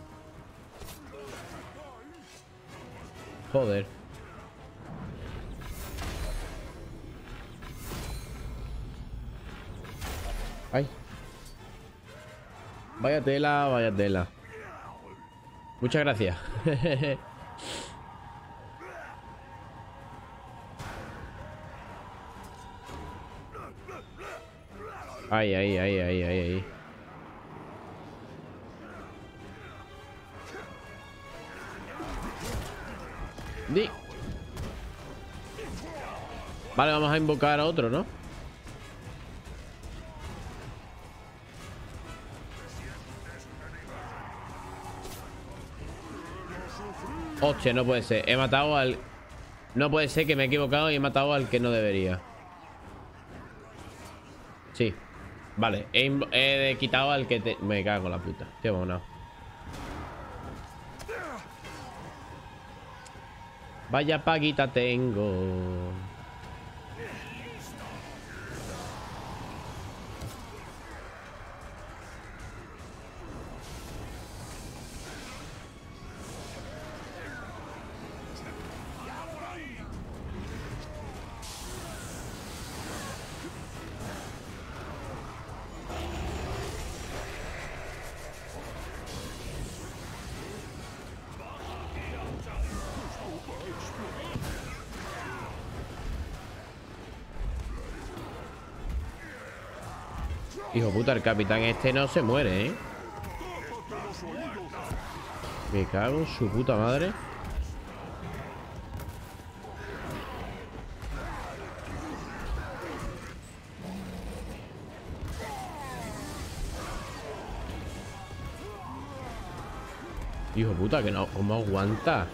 Joder. Ay. Vaya tela, vaya tela. Muchas gracias. Ay, ay, ay, ay, ay, ay. Di. Vale, vamos a invocar a otro, ¿no? Hostia, no puede ser. He matado al... No puede ser que me he equivocado y he matado al que no debería. Sí. Vale, he, he quitado al que te... Me cago en la puta. Tío, bueno. Vaya paguita tengo. Hijo puta, el capitán este no se muere, ¿eh? Me cago en su puta madre. Hijo puta, que no, ¿cómo aguanta?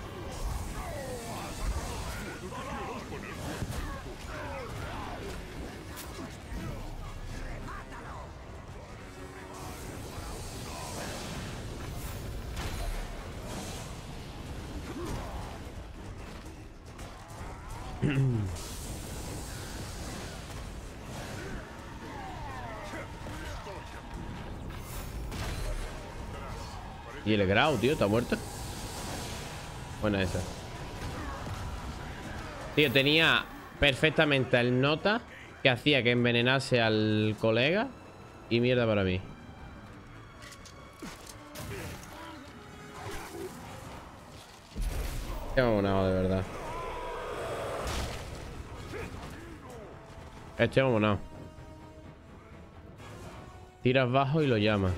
Y el Grau, tío, ¿está muerto? Buena esa. Tío, tenía perfectamente el nota que hacía que envenenase al colega. Y mierda para mí. Qué mamonado, de verdad. Este mamonado. Tiras bajo y lo llamas.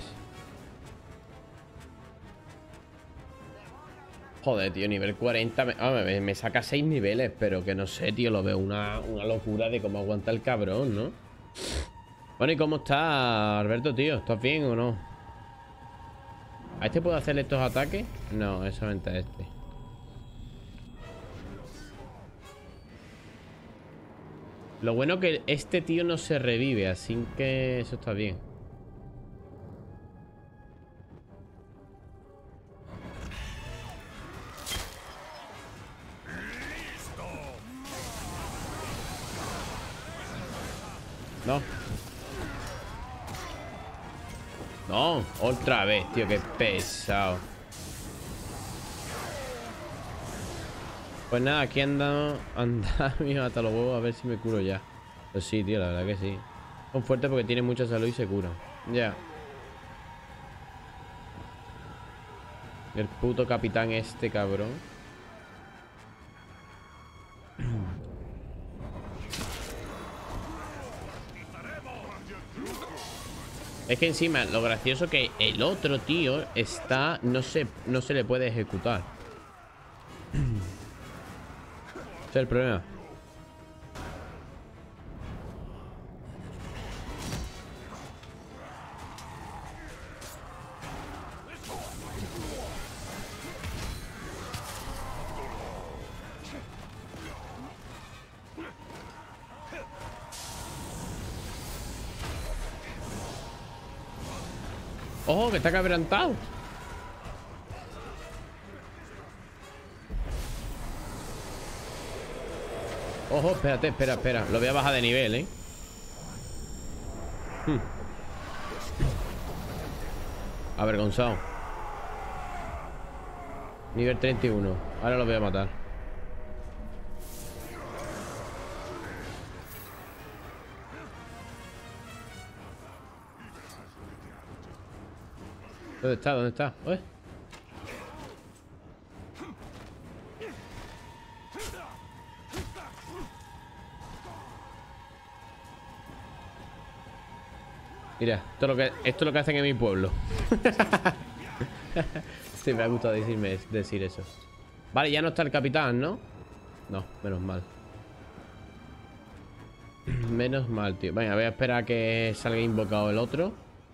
Joder, tío, nivel cuarenta me, ah, me, me saca seis niveles, pero que no sé, tío, lo veo una, una locura de cómo aguanta el cabrón, ¿no? Bueno, ¿y cómo está, Alberto, tío? ¿Estás bien o no? ¿A este puedo hacerle estos ataques? No, es solamente a este. Lo bueno que este tío no se revive, así que eso está bien. No. No, otra vez, tío, qué pesado. Pues nada, aquí anda, anda, mío, hasta los huevos, a ver si me curo ya. Pues sí, tío, la verdad que sí. Son fuertes porque tienen mucha salud y se curan. Ya. El puto capitán este, cabrón. Es que encima, lo gracioso que el otro tío está... No se, no se le puede ejecutar. Ese es el problema. ¡Ojo, que está quebrantado! Ojo, espérate, espera, espera. Lo voy a bajar de nivel, ¿eh? Hmm. Avergonzado. Nivel treinta y uno. Ahora lo voy a matar. ¿Dónde está? ¿Dónde está? ¿Eh? Mira, esto es lo que, esto es lo que hacen en mi pueblo. Sí, me ha gustado decirme, decir eso. Vale, ya no está el capitán, ¿no? No, menos mal. Menos mal, tío. Venga, voy a esperar a que salga invocado el otro.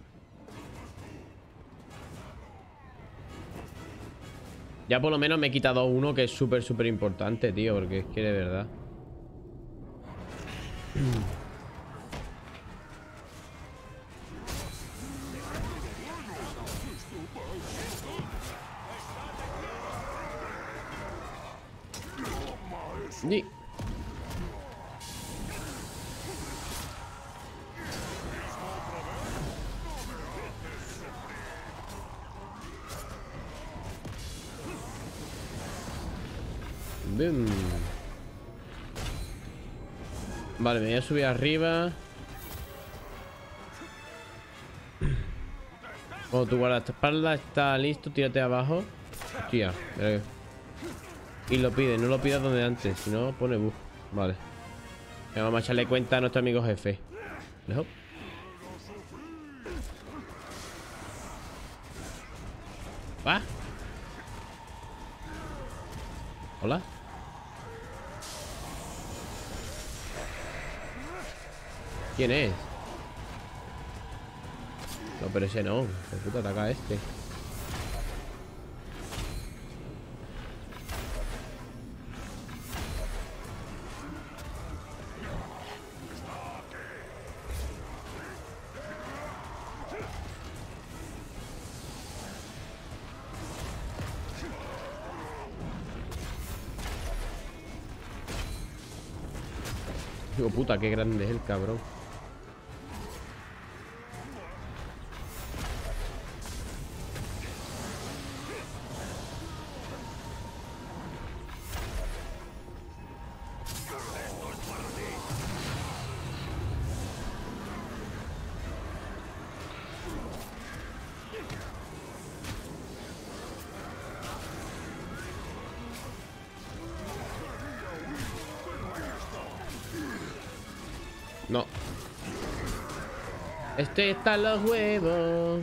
Ya por lo menos me he quitado uno que es súper, súper importante, tío. Porque es que de verdad. Y... Boom. Vale, me voy a subir arriba. Cuando tu guardaespaldas está listo, tírate abajo. Hostia, mira que... Y lo pide, no lo pidas donde antes, si no pone bug. Vale. Venga, vamos a echarle cuenta a nuestro amigo jefe. ¿Lejos? ¿Va? Hola. ¿Quién es? No, pero ese no. ¿Qué puta ataca a este? Digo, puta, qué grande es el cabrón. No. Este está en los huevos.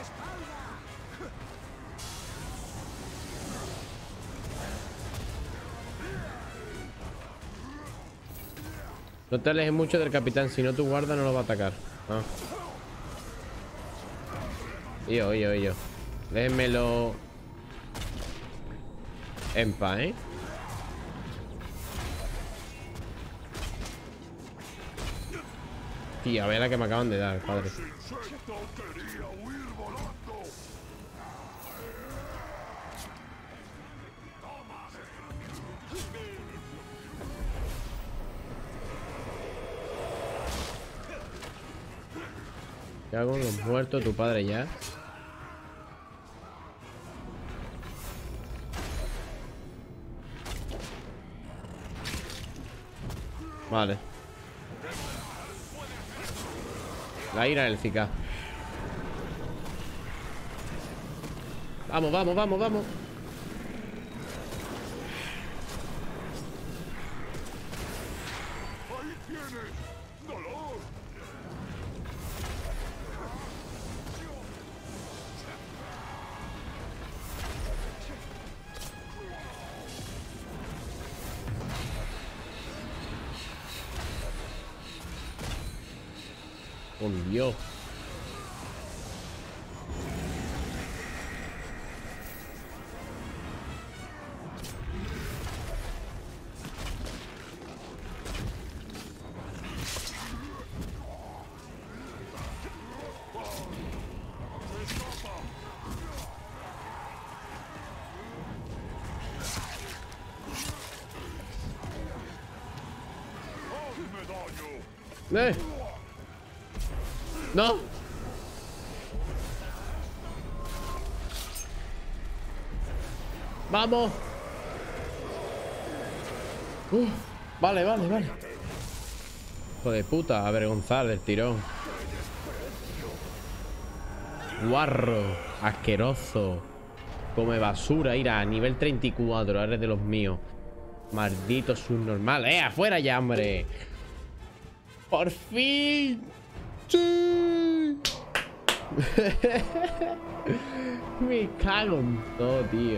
No te alejes mucho del capitán, si no tu guarda no lo va a atacar. Ah. Y yo, y yo, y yo. Déjenmelo en paz, ¿eh? Tía, a ver la que me acaban de dar, padre. ¿Qué hago con los muertos? Tu padre ya. Vale. La ira élfica. Vamos, vamos, vamos, vamos. ¡Ahí tienes! ¡Dolor! Con Dios. ¡Hazme daño! ¡Eh! ¡No! ¡Vamos! Uf, vale, vale, vale. Hijo de puta, avergonzar del tirón. Guarro, asqueroso. Come basura, ira a nivel treinta y cuatro. Eres de los míos. Maldito subnormal. ¡Eh! ¡Afuera ya, hombre! ¡Por fin! ¡Sí! Me cago en todo, tío.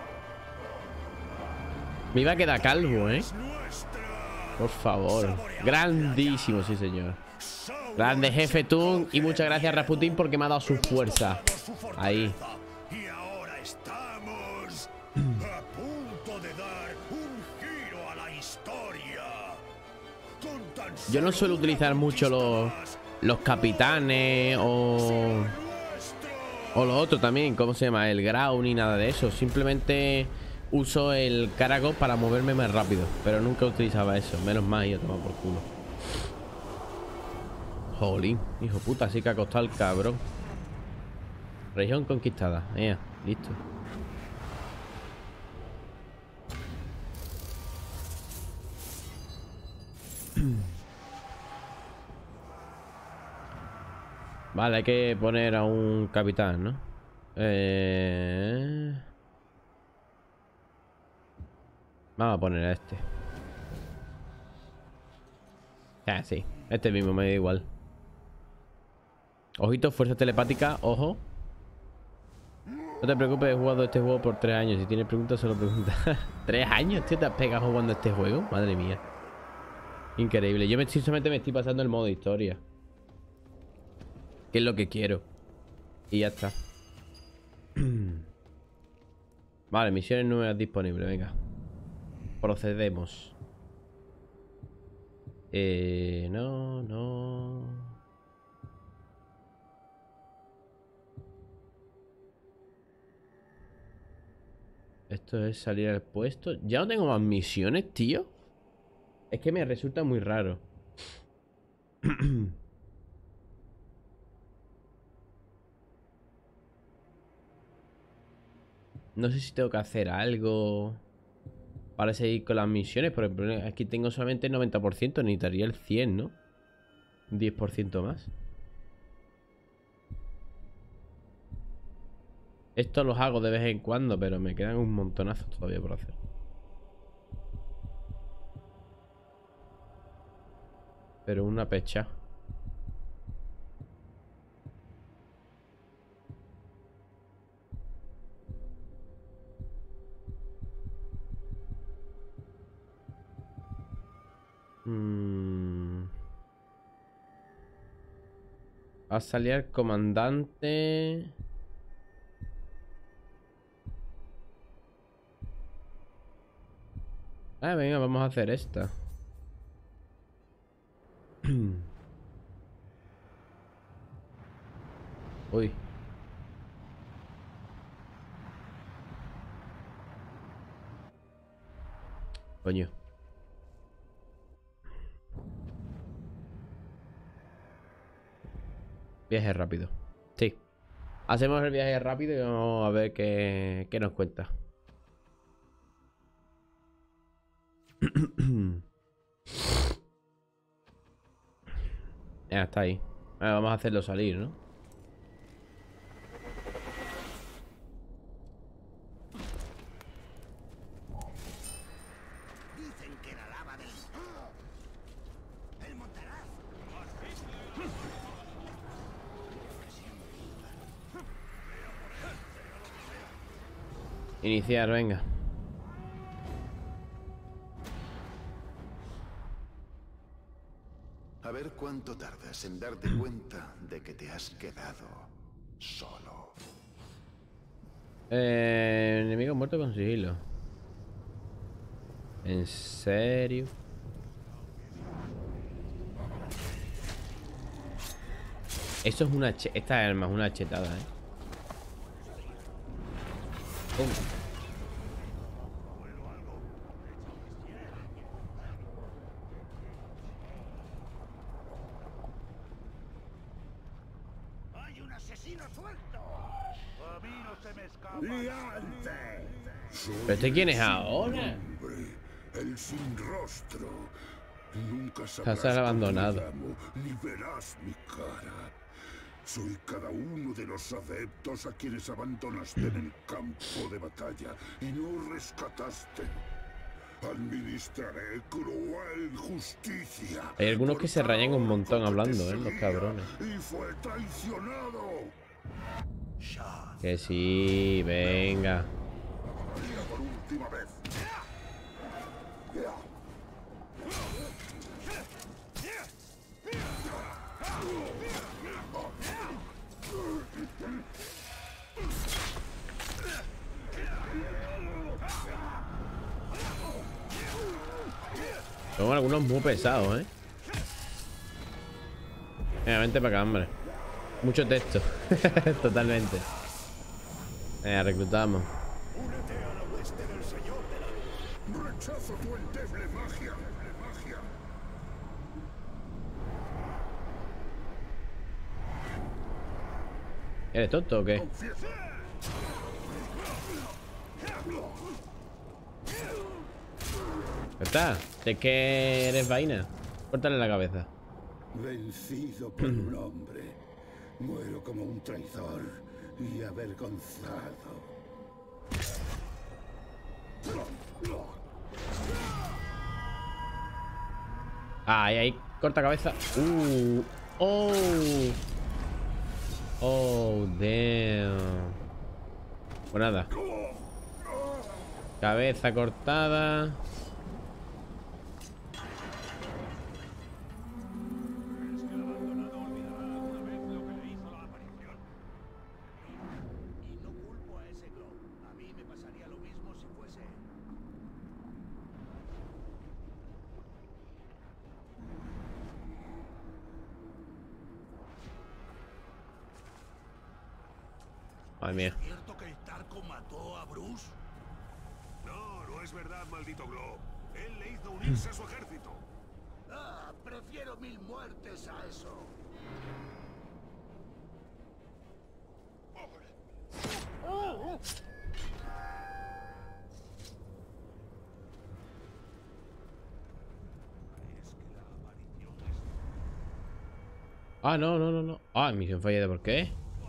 Me iba a quedar calvo, ¿eh? Por favor. Grandísimo, sí, señor. Grande jefe Toon. Y muchas gracias, Rasputin, porque me ha dado su fuerza. Ahí. Y ahora estamos a punto de dar un giro a la historia. Con tan Yo no solo suelo una utilizar mucho los, conquista los capitanes o... más, nuestro. O lo otro también, ¿cómo se llama? El Grau ni nada de eso. Simplemente uso el Carago para moverme más rápido. Pero nunca utilizaba eso. Menos mal, yo tomaba por culo. Jolín, hijo puta, sí que ha costado el cabrón. Región conquistada. Ea, listo. Vale, hay que poner a un capitán, ¿no? Eh... Vamos a poner a este. Ah, sí. Este mismo me da igual. Ojito, fuerza telepática, ojo. No te preocupes, he jugado este juego por tres años. Si tienes preguntas, solo pregunta. ¿Tres años, tío? ¿Te has pegado jugando este juego? Madre mía. Increíble. Yo me, sinceramente me estoy pasando el modo historia. Que es lo que quiero. Y ya está. Vale, misiones nuevas disponibles, venga. Procedemos. Eh, no, no. Esto es salir al puesto. Ya no tengo más misiones, tío. Es que me resulta muy raro. No sé si tengo que hacer algo para seguir con las misiones. Por ejemplo, aquí tengo solamente el noventa por ciento. Necesitaría el cien, ¿no? Un diez por ciento más. Esto los hago de vez en cuando, pero me quedan un montonazo todavía por hacer. Pero una pecha. Mm. Va a salir el comandante. Ah, venga, vamos a hacer esta. Uy. Coño. Viaje rápido. Sí. Hacemos el viaje rápido y vamos a ver qué, qué nos cuenta. Ya está ahí. Bueno, vamos a hacerlo salir, ¿no? Dicen que la lava del... El Montaraz. Iniciar, venga. A ver cuánto tardas en darte cuenta de que te has quedado solo. Eh, enemigo muerto con sigilo. ¿En serio? Eso es una che... Esta arma es una chetada, ¿eh? Pum. ¡Hay un asesino suelto! A mí no se me escapa. ¡Liante! ¿Pero este quién es ahora? Hombre, el sin rostro. Nunca Casa sabrás abandonado. cómo me llamo, ni verás mi cara. Soy cada uno de los adeptos a quienes abandonaste en el campo de batalla y no rescataste. Administraré cruel justicia. Hay algunos que se rayan un montón por cada hablando, uno ¿eh? Los que cabrones. seguía Y fue traicionado. Que sí, venga. Mira por última vez. Son algunos muy pesados, ¿eh? Venga, vente para acá, hombre. Mucho texto. Totalmente. Venga, reclutamos. Únete a la hueste del Señor de la... Rechazo tu endeble magia. magia. ¿Eres tonto o qué? Confiesa. ¿Está? Es que eres vaina. Córtale la cabeza. Vencido por un hombre, muero como un traidor y avergonzado. Ahí, ahí. Corta cabeza. Uh. Oh. Oh, damn. Pues nada. Cabeza cortada. Y no culpo a ese Glow. A mí me pasaría lo mismo si fuese él. Madre mía. ¿Cierto que el Tarco mató a Bruce? No, no es verdad, maldito Glow. Él le hizo unirse a su ejército. Ah, prefiero mil muertes a eso. Ah, no, no, no, no. Ah, misión fallida, ¿por qué?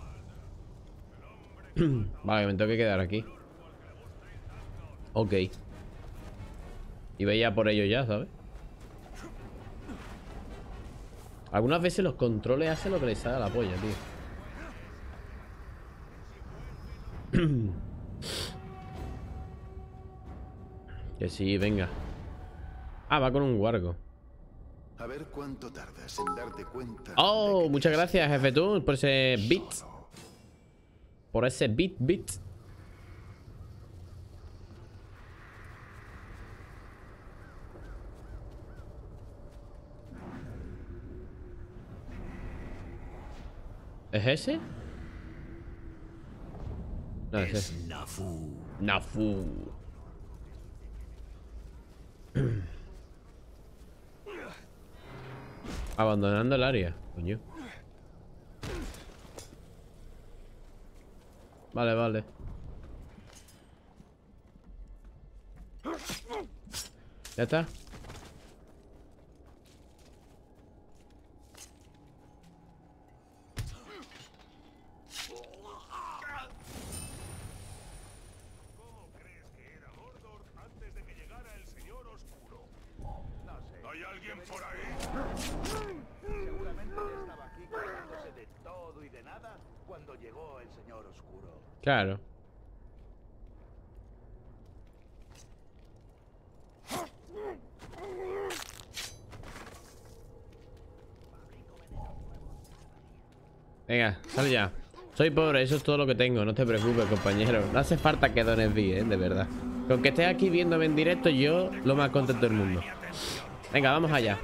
Vale, me tengo que quedar aquí. Ok. Y veía por ello ya, ¿sabes? Algunas veces los controles hacen lo que les sale a la polla, tío. Que sí, venga. Ah, va con un guargo. A ver cuánto tardas en darte cuenta. Oh, de que muchas te has gracias, jefe tú, por ese quedado beat. solo. Por ese beat, beat. ¿Es ese? No, es ese. Nafu. Nafu. Abandonando el área, coño. Vale, vale. ¿Ya está? ¿Cómo crees que era Mordor antes de que llegara el Señor Oscuro? No sé. ¿Hay alguien por ahí? Seguramente estaba aquí quejándose de todo y de nada cuando llegó el Señor Oscuro. Claro. Venga, sal ya. Soy pobre, eso es todo lo que tengo. No te preocupes, compañero. No hace falta que dones bien, ¿eh? De verdad. Con que estés aquí viéndome en directo, yo lo más contento del mundo. Venga, vamos allá.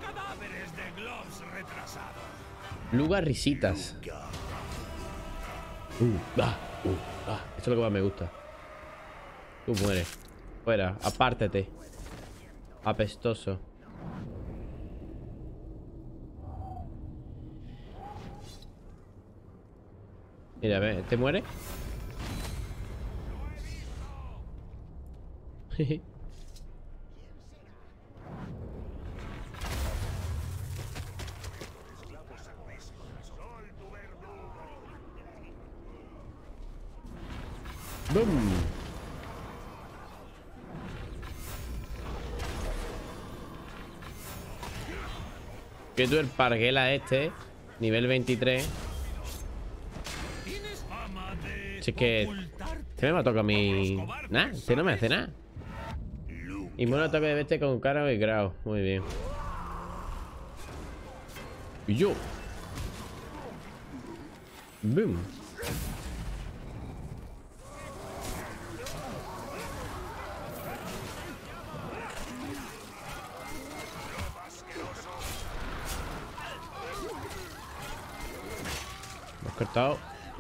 Lugar risitas. Uh, ah, uh, ah. Esto es lo que más me gusta. Tú mueres. Fuera, apártate. Apestoso. Mira, ve, ¿te muere? ¡Bum! Que tú el parguela este, nivel veintitrés. Si es que este me mató con mi... Nah, este no me hace nada. Y mono toque de bestia con cara y grau. Muy bien. Y yo. Boom. Hemos cortado.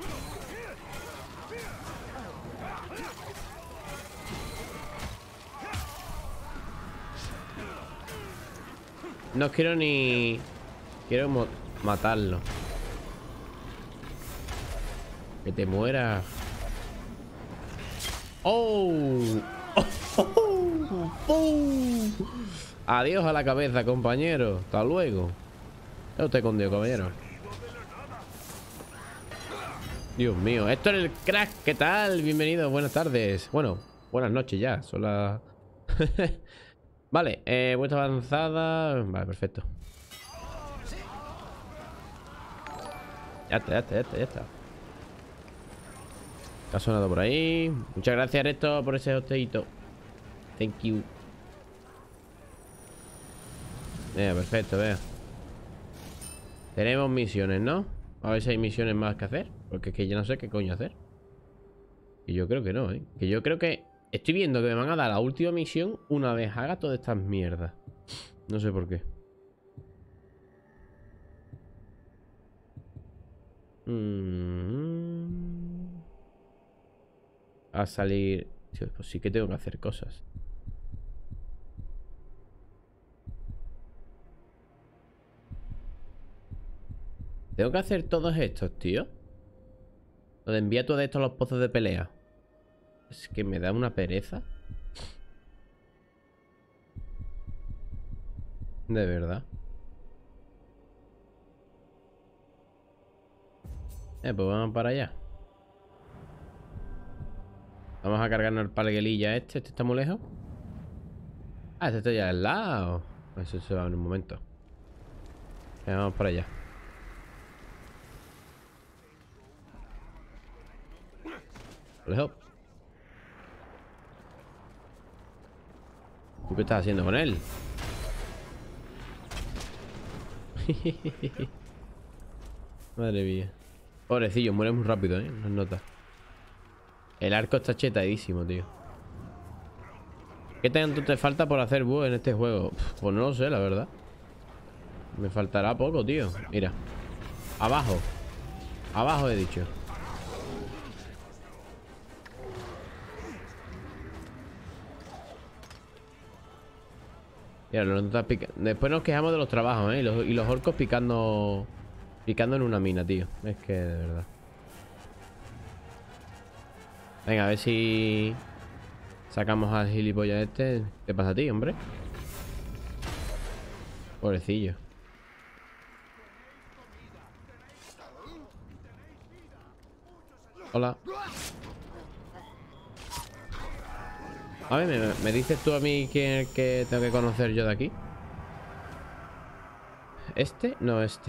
No quiero ni... Quiero mo matarlo. Que te muera. ¡Oh! ¡Oh! ¡Oh! ¡Oh! Adiós a la cabeza, compañero. Hasta luego. Ya usted con Dios, caballero. Dios mío. Esto es el crack. ¿Qué tal? Bienvenido. Buenas tardes. Bueno, buenas noches ya. Son las... Vale, eh, vuelta avanzada. Vale, perfecto. Ya está, ya está, ya está, ya está. Ha sonado por ahí. Muchas gracias, Ernesto, por ese hosteito. Thank you. Vea, perfecto, vea. Tenemos misiones, ¿no? A ver si hay misiones más que hacer. Porque es que yo no sé qué coño hacer. Y yo creo que no, ¿eh? Que yo creo que... Estoy viendo que me van a dar la última misión una vez haga todas estas mierdas. No sé por qué. Mm. A salir... Pues sí que tengo que hacer cosas. Tengo que hacer todos estos, tío. Lo de enviar todo esto a los pozos de pelea. Es que me da una pereza. De verdad. Eh, pues vamos para allá. Vamos a cargarnos el palguelilla este. ¿Este está muy lejos? Ah, este está ya al lado. Eso se va en un momento. Eh, vamos para allá. Lejos. ¿Tú qué estás haciendo con él? Madre mía. Pobrecillo, muere muy rápido, ¿eh? No nota. El arco está chetadísimo, tío. ¿Qué tanto te falta por hacer búho en este juego? Pues no lo sé, la verdad. Me faltará poco, tío. Mira. Abajo. Abajo he dicho. Mira, lo notas pica... Después nos quejamos de los trabajos, ¿eh? Y los, y los orcos picando... Picando en una mina, tío. Es que, de verdad. Venga, a ver si sacamos al gilipollas este. ¿Qué pasa a ti, hombre? Pobrecillo. Hola. A ver, ¿me, me dices tú a mí quién es el que tengo que conocer yo de aquí? ¿Este? No, este.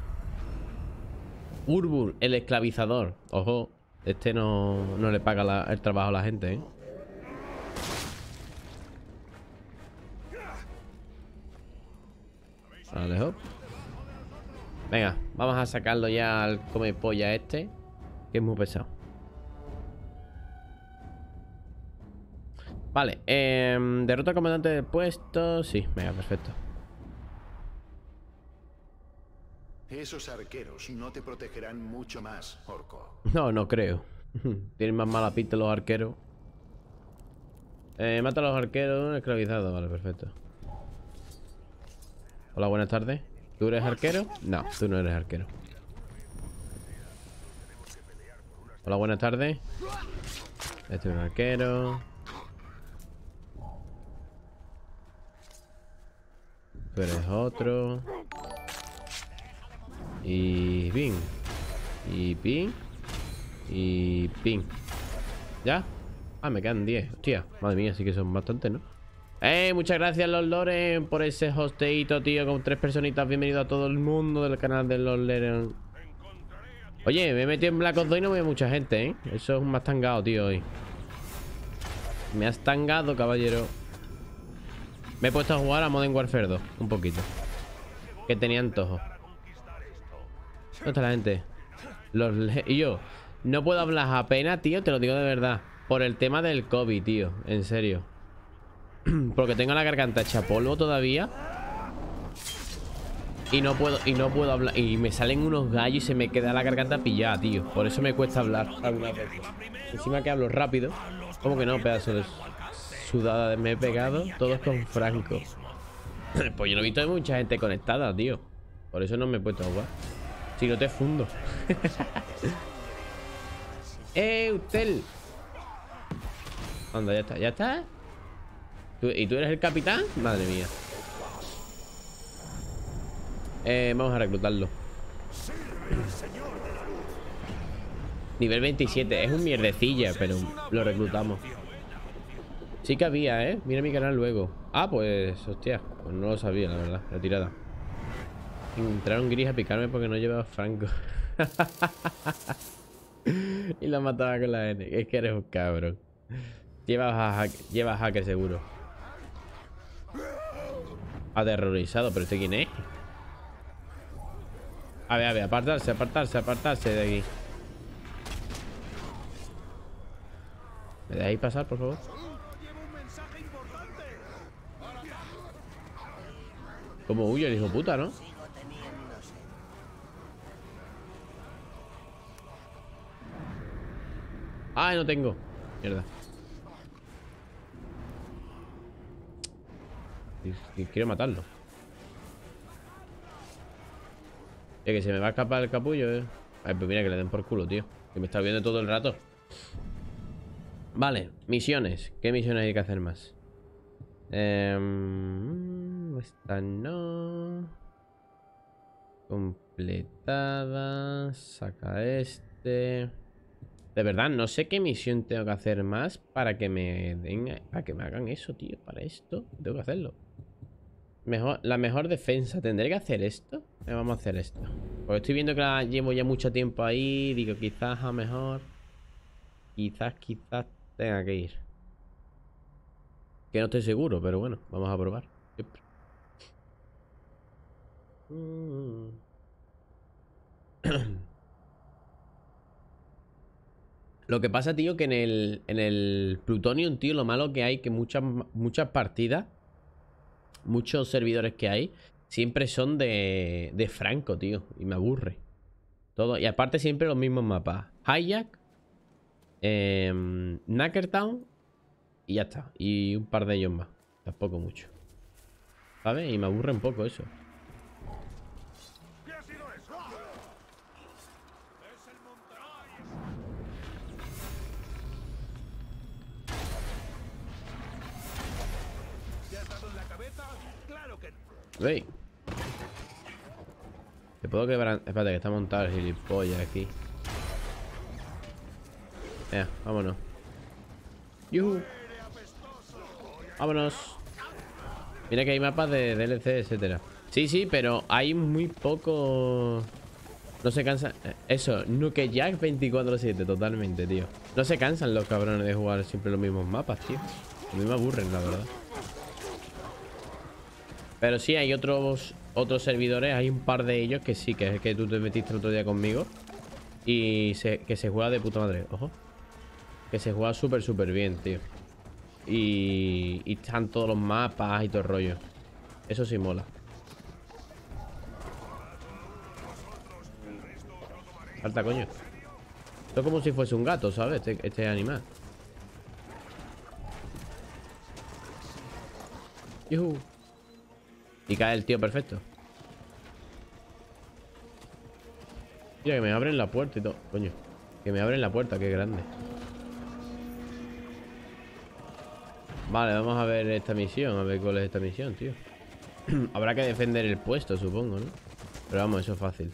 Urbur, el esclavizador. Ojo, este no, no le paga la, el trabajo a la gente, ¿eh? Vale, hop. Venga, vamos a sacarlo ya al come polla este, que es muy pesado. Vale, eh, derrota al comandante del puesto. Sí, venga, perfecto. Esos arqueros no te protegerán mucho más, orco. No, no creo. Tienen más mala pinta los arqueros. Eh, mata a los arqueros esclavizados. Vale, perfecto. Hola, buenas tardes. ¿Tú eres arquero? No, tú no eres arquero. Hola, buenas tardes. Este es un arquero. Tú eres otro. Y ping. Y ping. Y ping. ¿Ya? Ah, me quedan diez. Hostia, madre mía, sí que son bastantes, ¿no? Eh, muchas gracias, Los Loren, por ese hosteito, tío, con tres personitas. Bienvenido a todo el mundo del canal de Los Loren. Oye, me he metido en Black Ops dos y no veo mucha gente, ¿eh? Eso es un más tangado, tío, hoy. Me has tangado, caballero. Me he puesto a jugar a Modern Warfare dos, un poquito. Que tenía antojo. ¿Dónde está la gente? Los le y yo no puedo hablar apenas, tío, te lo digo de verdad. Por el tema del COVID, tío. En serio. Porque tengo la garganta hecha polvo todavía. Y no puedo, y no puedo hablar. Y me salen unos gallos y se me queda la garganta pillada, tío. Por eso me cuesta hablar algunas veces. Encima que hablo rápido. ¿Cómo que no, pedazo de sudada me he pegado? Todo es con Franco. Pues yo no he visto mucha gente conectada, tío. Por eso no me he puesto a jugar. Si no te fundo. ¡Eh, usted! Anda, ya está, ya está. ¿Y tú eres el capitán? Madre mía. Eh, vamos a reclutarlo. Nivel veintisiete. Es un mierdecilla, pero lo reclutamos. Sí que había, ¿eh? Mira mi canal luego. Ah, pues, hostia. Pues no lo sabía, la verdad. Retirada. Entraron gris a picarme porque no llevaba Franco. Y la mataba con la N. Es que eres un cabrón. Llevas a hacker, llevas hacker seguro. Aterrorizado, pero ¿este quién es? A ver, a ver, apartarse, apartarse, apartarse de aquí. ¿Me dejáis pasar, por favor? Como huye el hijo puta, ¿no? Ay, no tengo. Mierda. Y, y quiero matarlo. Es que se me va a escapar el capullo, eh. Ay, pues mira que le den por culo, tío. Que me está viendo todo el rato. Vale, misiones. ¿Qué misiones hay que hacer más? Eh, esta no. Completada. Saca este. De verdad, no sé qué misión tengo que hacer más para que me den, para que me hagan eso, tío. Para esto, tengo que hacerlo. Mejor, la mejor defensa. ¿Tendré que hacer esto? Eh, vamos a hacer esto. Porque estoy viendo que la llevo ya mucho tiempo ahí. Digo, quizás a mejor. Quizás, quizás tenga que ir. Que no estoy seguro, pero bueno, vamos a probar. Siempre. Mm. Lo que pasa, tío, que en el, en el Plutonium, tío, lo malo que hay que muchas, muchas partidas, muchos servidores que hay, siempre son de, de Franco, tío. Y me aburre. Todo. Y aparte siempre los mismos mapas. Hijack, eh, Knackertown y ya está. Y un par de ellos más. Tampoco mucho. ¿Sabes? Y me aburre un poco eso. Claro que no. Wey. Te puedo quebrar. Espérate, que está montado el gilipollas aquí. Ya, vámonos. ¡Yuhu! Vámonos. Mira que hay mapas de D L C, etcétera. Sí, sí, pero hay muy poco. No se cansan. Eso, Nuke Jack veinticuatro siete, totalmente, tío. No se cansan los cabrones de jugar siempre los mismos mapas, tío. A mí me aburren, la verdad. Pero sí, hay otros otros servidores. Hay un par de ellos que sí, que es que tú te metiste el otro día conmigo. Y se, que se juega de puta madre. Ojo. Que se juega súper, súper bien, tío. Y, y están todos los mapas y todo el rollo. Eso sí mola. Falta, coño. Esto es como si fuese un gato, ¿sabes? Este, este animal. ¡Yuhu! Y cae el tío perfecto. Mira, que me abren la puerta y todo. Coño. Que me abren la puerta, qué grande. Vale, vamos a ver esta misión. A ver cuál es esta misión, tío. Habrá que defender el puesto, supongo, ¿no? Pero vamos, eso es fácil.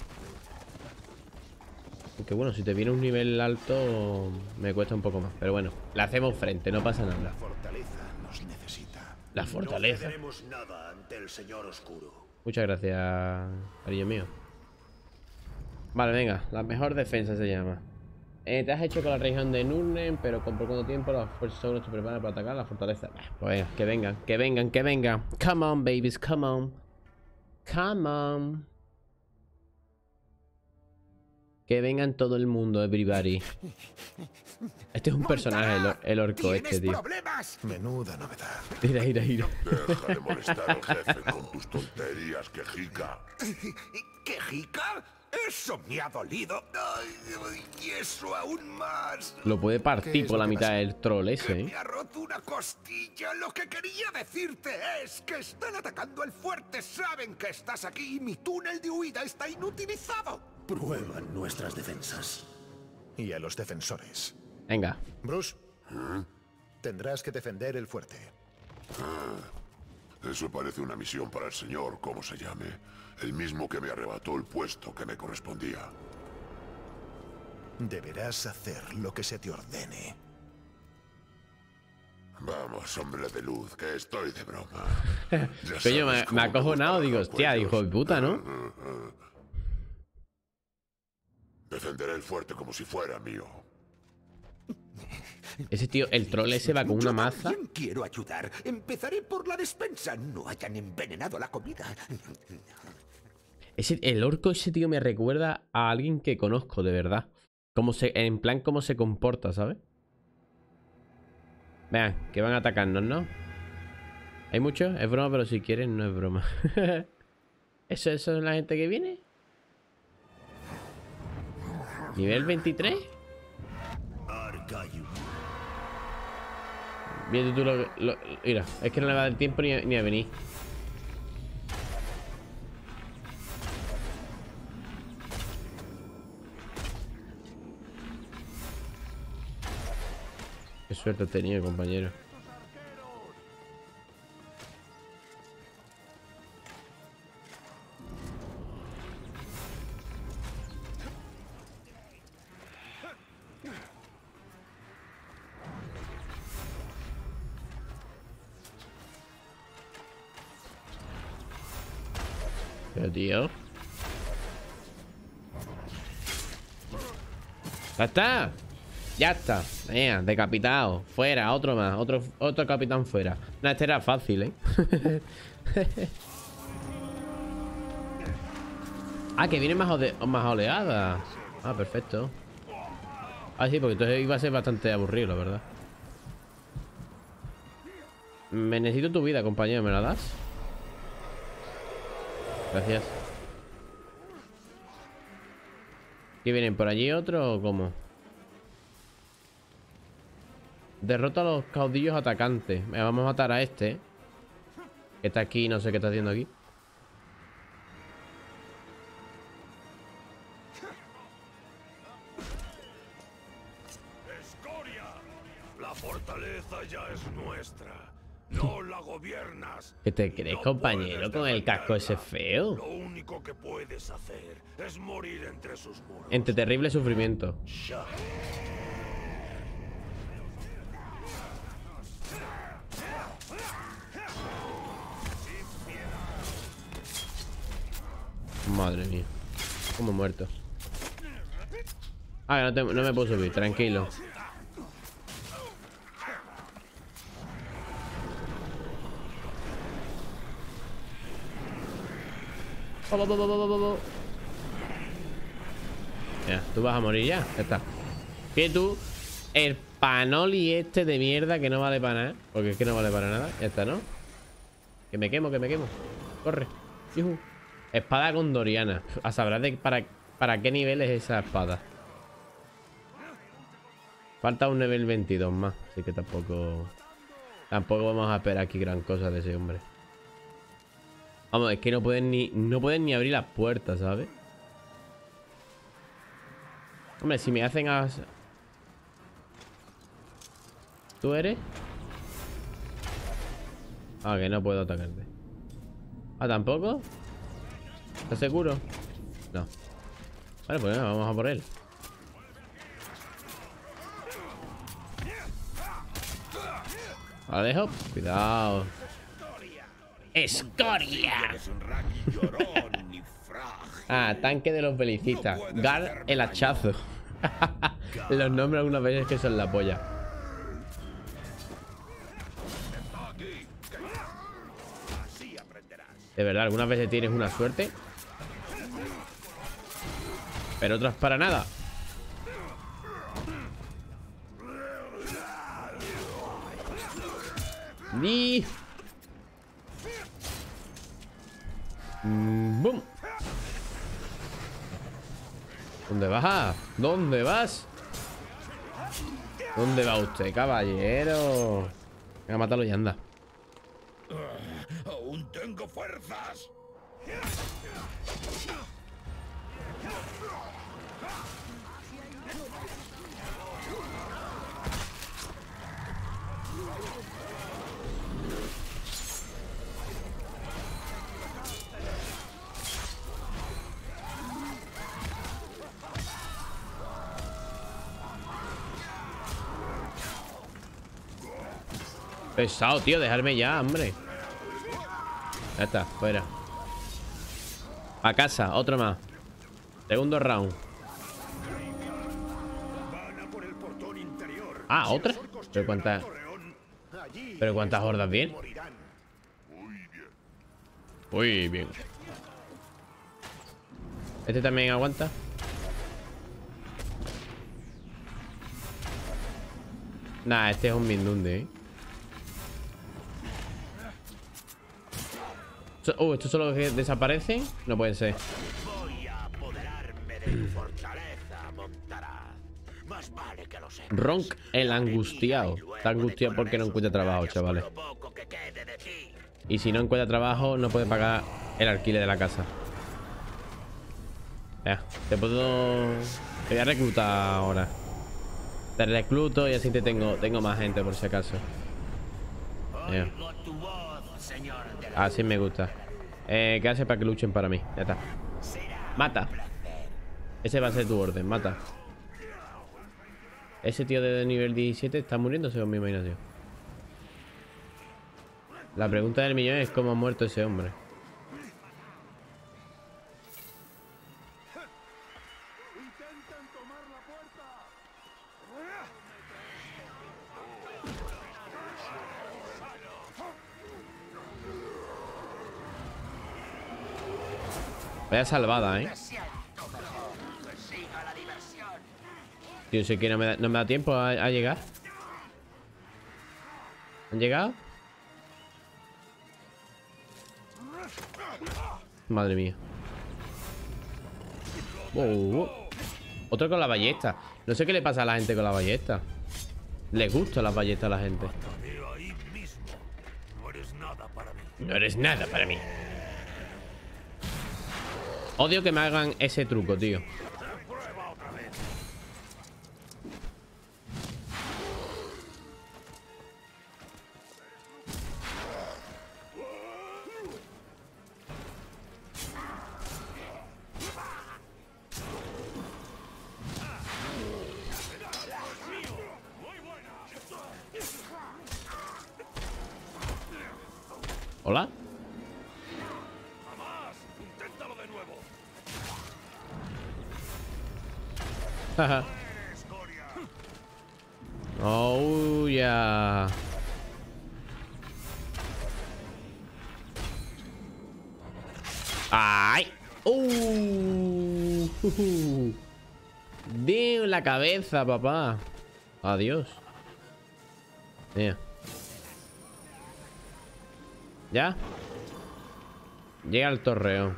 Aunque bueno, si te viene un nivel alto me cuesta un poco más. Pero bueno, le hacemos frente, no pasa La nada. fortaleza nos necesita. La fortaleza. No cederemos nada ante el Señor Oscuro. Muchas gracias, cariño mío. Vale, venga, la mejor defensa se llama. Eh, te has hecho con la región de Nurnen, pero con poco tiempo las fuerzas no se preparan para atacar la fortaleza. Pues venga, que vengan, que vengan, que vengan. Come on, babies, come on. Come on. Que vengan todo el mundo, everybody. Este es un personaje, el, or el orco este, tío. Problemas? Menuda novedad. Mira, mira, mira. Deja de molestar al jefe con tus tonterías, quejica. ¿Quejica? Eso me ha dolido. Ay, y eso aún más. Lo puede ¿Qué partir es por lo la que mitad pasa? del troll Que ese, me ¿eh? ha roto una costilla. Lo que quería decirte es que están atacando el fuerte. Saben que estás aquí y mi túnel de huida está inutilizado. Prueban nuestras defensas. Y a los defensores. Venga. Bruce, tendrás que defender el fuerte. Eso parece una misión para el señor, como se llame. El mismo que me arrebató el puesto que me correspondía. Deberás hacer lo que se te ordene. Vamos, hombre de luz, que estoy de broma. Ya Coño, me, sabes me cómo ha acojonado, gustan digo, los hostia, cuellos. hijo de puta, ¿no? Defenderé el fuerte como si fuera mío. Ese tío, el troll ese va con una Yo maza. también quiero ayudar. Empezaré por la despensa. No hayan envenenado la comida. Ese, el orco ese tío me recuerda a alguien que conozco, de verdad. Como se, en plan, cómo se comporta, ¿sabes? Vean, que van a atacarnos, ¿no? ¿Hay muchos? Es broma, pero si quieren, no es broma. ¿Eso, eso es la gente que viene? ¿Nivel veintitrés? Arcayu. Mira tú lo, lo- mira, es que no le va a dar tiempo ni a, ni a venir. Qué suerte has tenido, compañero. Pero tío. ¡Ya está! ¡Ya está! Venga, decapitado. Fuera, otro más. Otro, otro capitán fuera. No, este era fácil, ¿eh? Ah, que viene más, ode- más oleadas. Ah, perfecto. Ah, sí, porque entonces iba a ser bastante aburrido, la verdad. Me necesito tu vida, compañero. ¿Me la das? Gracias. ¿Qué vienen por allí otro o cómo? Derrota a los caudillos atacantes. Venga, vamos a matar a este. Que está aquí, no sé qué está haciendo aquí. ¡Escoria! La fortaleza ya es nuestra. No la gobiernas. ¿Qué te crees, No compañero, puedes con el casco ese defenderla. feo? Lo único que puedes hacer es morir entre sus muros. Entre terrible sufrimiento. Ya. Madre mía. Como muerto. Ah, no, te- no me puedo subir, tranquilo. Oh, oh, oh, oh, oh, oh, oh. Ya, tú vas a morir ya. Ya está. Que tú, el panoli este de mierda que no vale para nada. Porque es que no vale para nada. Ya está, ¿no? Que me quemo, que me quemo. Corre. Yujú. Espada condoriana. A saber de para, para qué nivel es esa espada. Falta un nivel veintidós más. Así que tampoco... Tampoco vamos a esperar aquí gran cosa de ese hombre. Vamos, es que no pueden ni... No pueden ni abrir las puertas, ¿sabes? Hombre, si me hacen a... ¿Tú eres? Ah, que no puedo atacarte. Ah, ¿tampoco? ¿Estás seguro? No. Vale, pues nada, vamos a por él. La dejo. Cuidado. ¡Escoria! Eres un raqui llorón y frágil. Ah, tanque de los belicistas. Gar el hachazo. Los nombres algunas veces que son la polla. Así aprenderás. De verdad, algunas veces tienes una suerte. Pero otras para nada. Ni. Mm, ¡Bum! ¿Dónde vas? ¿Dónde vas? ¿Dónde va usted, caballero? Venga, mátalo y anda. Aún tengo fuerzas. Pesado, tío, dejarme ya, hombre. Ya está, fuera. A casa, otro más. Segundo round. Van a por el portón interior. Ah, Si ¿otra? los orcos Pero llegan cuánta- al torreón, allí Pero cuántas hordas bien. morirán. Muy bien. Este también aguanta. Nah, este es un Mindundi, ¿eh? So- Oh, ¿estos son los que desaparecen? No pueden ser. Voy a apoderarme de tu fortaleza, Montaraz. Más vale que lo sepas. Ronk el angustiado. Está angustiado porque no encuentra trabajo, chavales. Con lo poco que quede de ti. Y si no encuentra trabajo, no puede pagar el alquiler de la casa. Ya, te puedo... Te voy a reclutar ahora. Te recluto y así te tengo, tengo más gente por si acaso. Ya. Oigo tu voz, señor de la Así me gusta. Eh, ¿qué hace para que luchen para mí? Ya está. será Mata. un placer. Ese va a ser tu orden, mata. Ese tío de nivel diecisiete está muriendo según mi imaginación. La pregunta del millón es cómo ha muerto ese hombre. Vaya salvada, ¿eh? Tío, sé que no me da, no me da tiempo a, a llegar. ¿Han llegado? Madre mía. Oh, oh. Otro con la ballesta. No sé qué le pasa a la gente con la ballesta. Les gustan las ballestas a la gente. Veo ahí mismo. No eres nada para mí. No eres nada para mí. Odio que me hagan ese truco, tío. Prueba otra vez. ¿Hola? ¡Jamás! ¡Inténtalo de nuevo! Jaja. Oh, ya. ¡Ay! ¡Uh! ¡Dio en la cabeza, papá! Adiós. Mira. ¿Ya? Llega el torreón.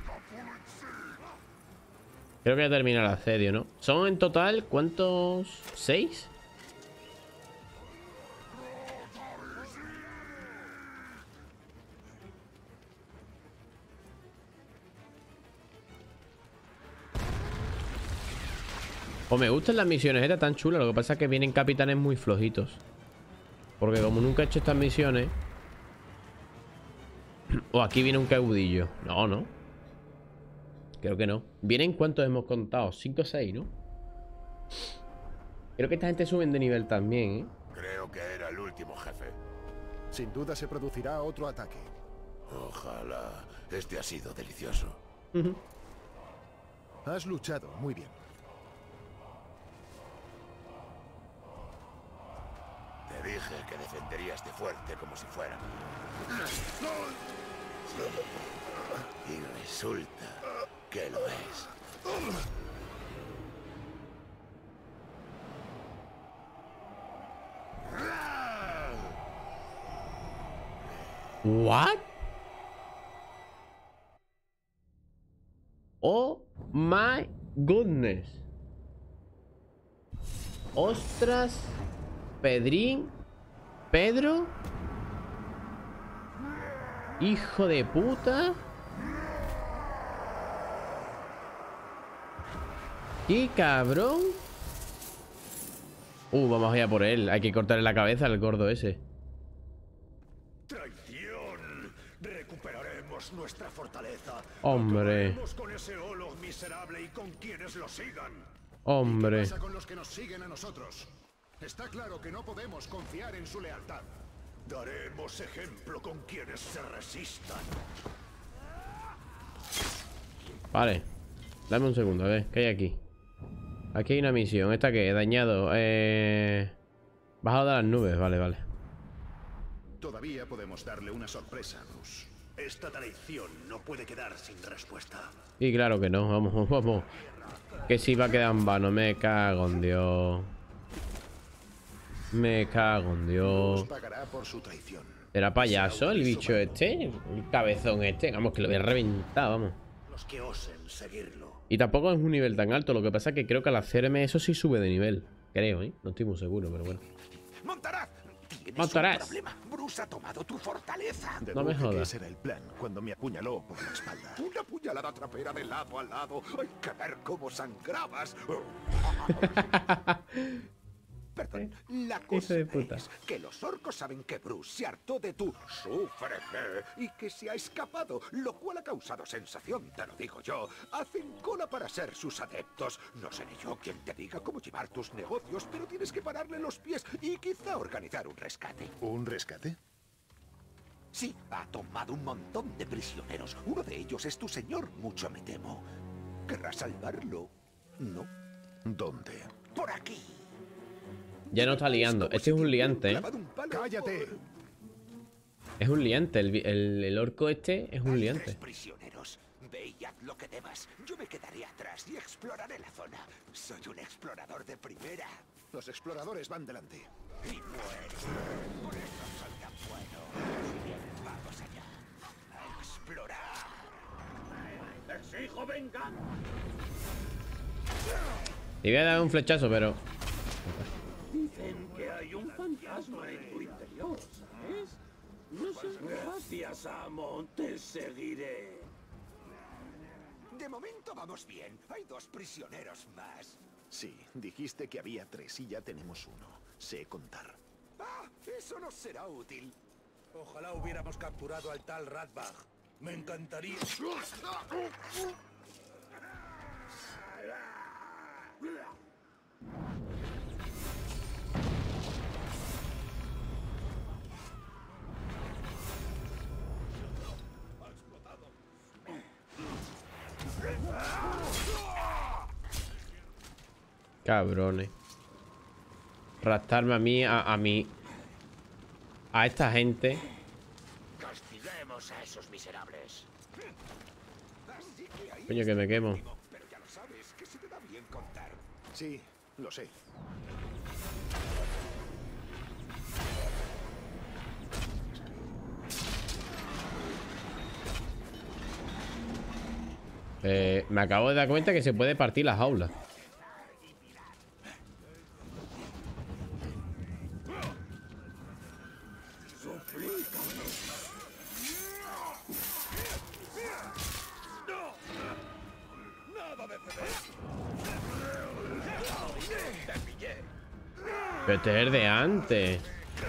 Creo que ya termina el asedio, ¿no? Son en total, ¿cuántos? ¿Seis? O me gustan las misiones estas tan chulas. Lo que pasa es que vienen capitanes muy flojitos. Porque como nunca he hecho estas misiones... O aquí viene un caudillo. No, no. Creo que no. ¿Vienen cuántos hemos contado? cinco o seis, ¿no? Creo que esta gente suben de nivel también, ¿eh? Creo que era el último jefe. Sin duda se producirá otro ataque. Ojalá. Este ha sido delicioso. Uh-huh. Has luchado muy bien. Te dije que defendería este fuerte como si fuera. Y resulta que lo es. What? Oh my goodness. Ostras. Pedrín. Pedro. Hijo de puta. ¡Qué cabrón! Uh, vamos a ir a por él. Hay que cortarle la cabeza al gordo ese. ¡Traición! Recuperaremos nuestra fortaleza. Hombre. Acabaremos con ese Olo miserable y con quienes lo sigan. Hombre. ¿Qué pasa con los que nos siguen a nosotros? Está claro que no podemos confiar en su lealtad. Daremos ejemplo con quienes se resistan. Vale. Dame un segundo, a ver, ¿qué hay aquí? Aquí hay una misión. ¿Esta qué? Dañado. Eh... Bajado de las nubes, vale, vale. Todavía podemos darle una sorpresa a Bruce. Esta traición no puede quedar sin respuesta. Y claro que no, vamos, vamos. Que si va a quedar en vano, me cago en Dios. Me cago en Dios. Bruce pagará por su traición. ¿Era payaso el bicho este? El cabezón este. Vamos, que lo voy a reventar, vamos. Los que osen seguirlo. Y tampoco es un nivel tan alto. Lo que pasa es que creo que al hacerme eso sí sube de nivel. Creo, ¿eh? No estoy muy seguro, pero bueno. ¡Montaraz! Tienes Montaraz. un problema. Bruce ha tomado tu fortaleza. No me Deduje que jodas. ese era el plan cuando me apuñaló por la espalda. Una puñalada trapera de lado a lado. Hay que ver cómo sangrabas. Perdón, la Hijo cosa de puta. es que los orcos saben que Bruce se hartó de tu sufreme y que se ha escapado, lo cual ha causado sensación, te lo digo yo. Hacen cola para ser sus adeptos. No seré yo quien te diga cómo llevar tus negocios, pero tienes que pararle los pies y quizá organizar un rescate. ¿Un rescate? Sí, ha tomado un montón de prisioneros. Uno de ellos es tu señor, mucho me temo. ¿Querrás salvarlo? ¿No? ¿Dónde? Por aquí. Ya no está liando. Este es un liante, ¿eh? ¡Cállate! Es un liante. El, vi- el, el orco este es un Hay liante. tres prisioneros. Ve y haz lo que debas. Yo me quedaré atrás y exploraré la zona. Soy un explorador de primera. Los exploradores van delante. Y muere. Por eso soy tan bueno. Bien, vamos allá. A explorar. ¡Exijo venganza! Le voy a dar un flechazo, pero... Dicen que hay un fantasma en tu interior, ¿sabes? No sé. Gracias, amo. Te seguiré. De momento vamos bien. Hay dos prisioneros más. Sí, dijiste que había tres y ya tenemos uno. Sé contar. ¡Ah! Eso nos será útil. Ojalá hubiéramos capturado al tal Radbach. Me encantaría. Cabrones. Raptarme a mí, a, a mí. A esta gente. Castiguemos a esos miserables. Así que ahí Coño, que me quemo. pero ya lo sabes, que se te da bien contar. Sí, lo sé. Eh, me acabo de dar cuenta que se puede partir las jaulas. Pero este es el de antes.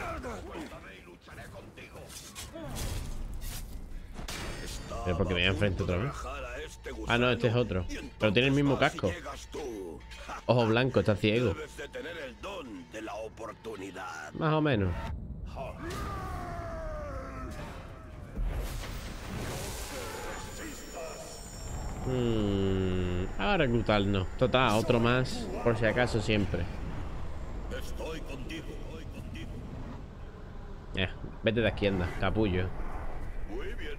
Pero porque me voy a enfrentar otra vez. Ah, no, este es otro. Pero tiene el mismo casco. Ojo blanco, está ciego. Debes de tener el don de la oportunidad. Más o menos. Hmm, ahora reclutarnos. Total, otro más. Por si acaso siempre. Estoy contigo, estoy contigo. Eh, vete de aquí, anda, capullo. Muy bien.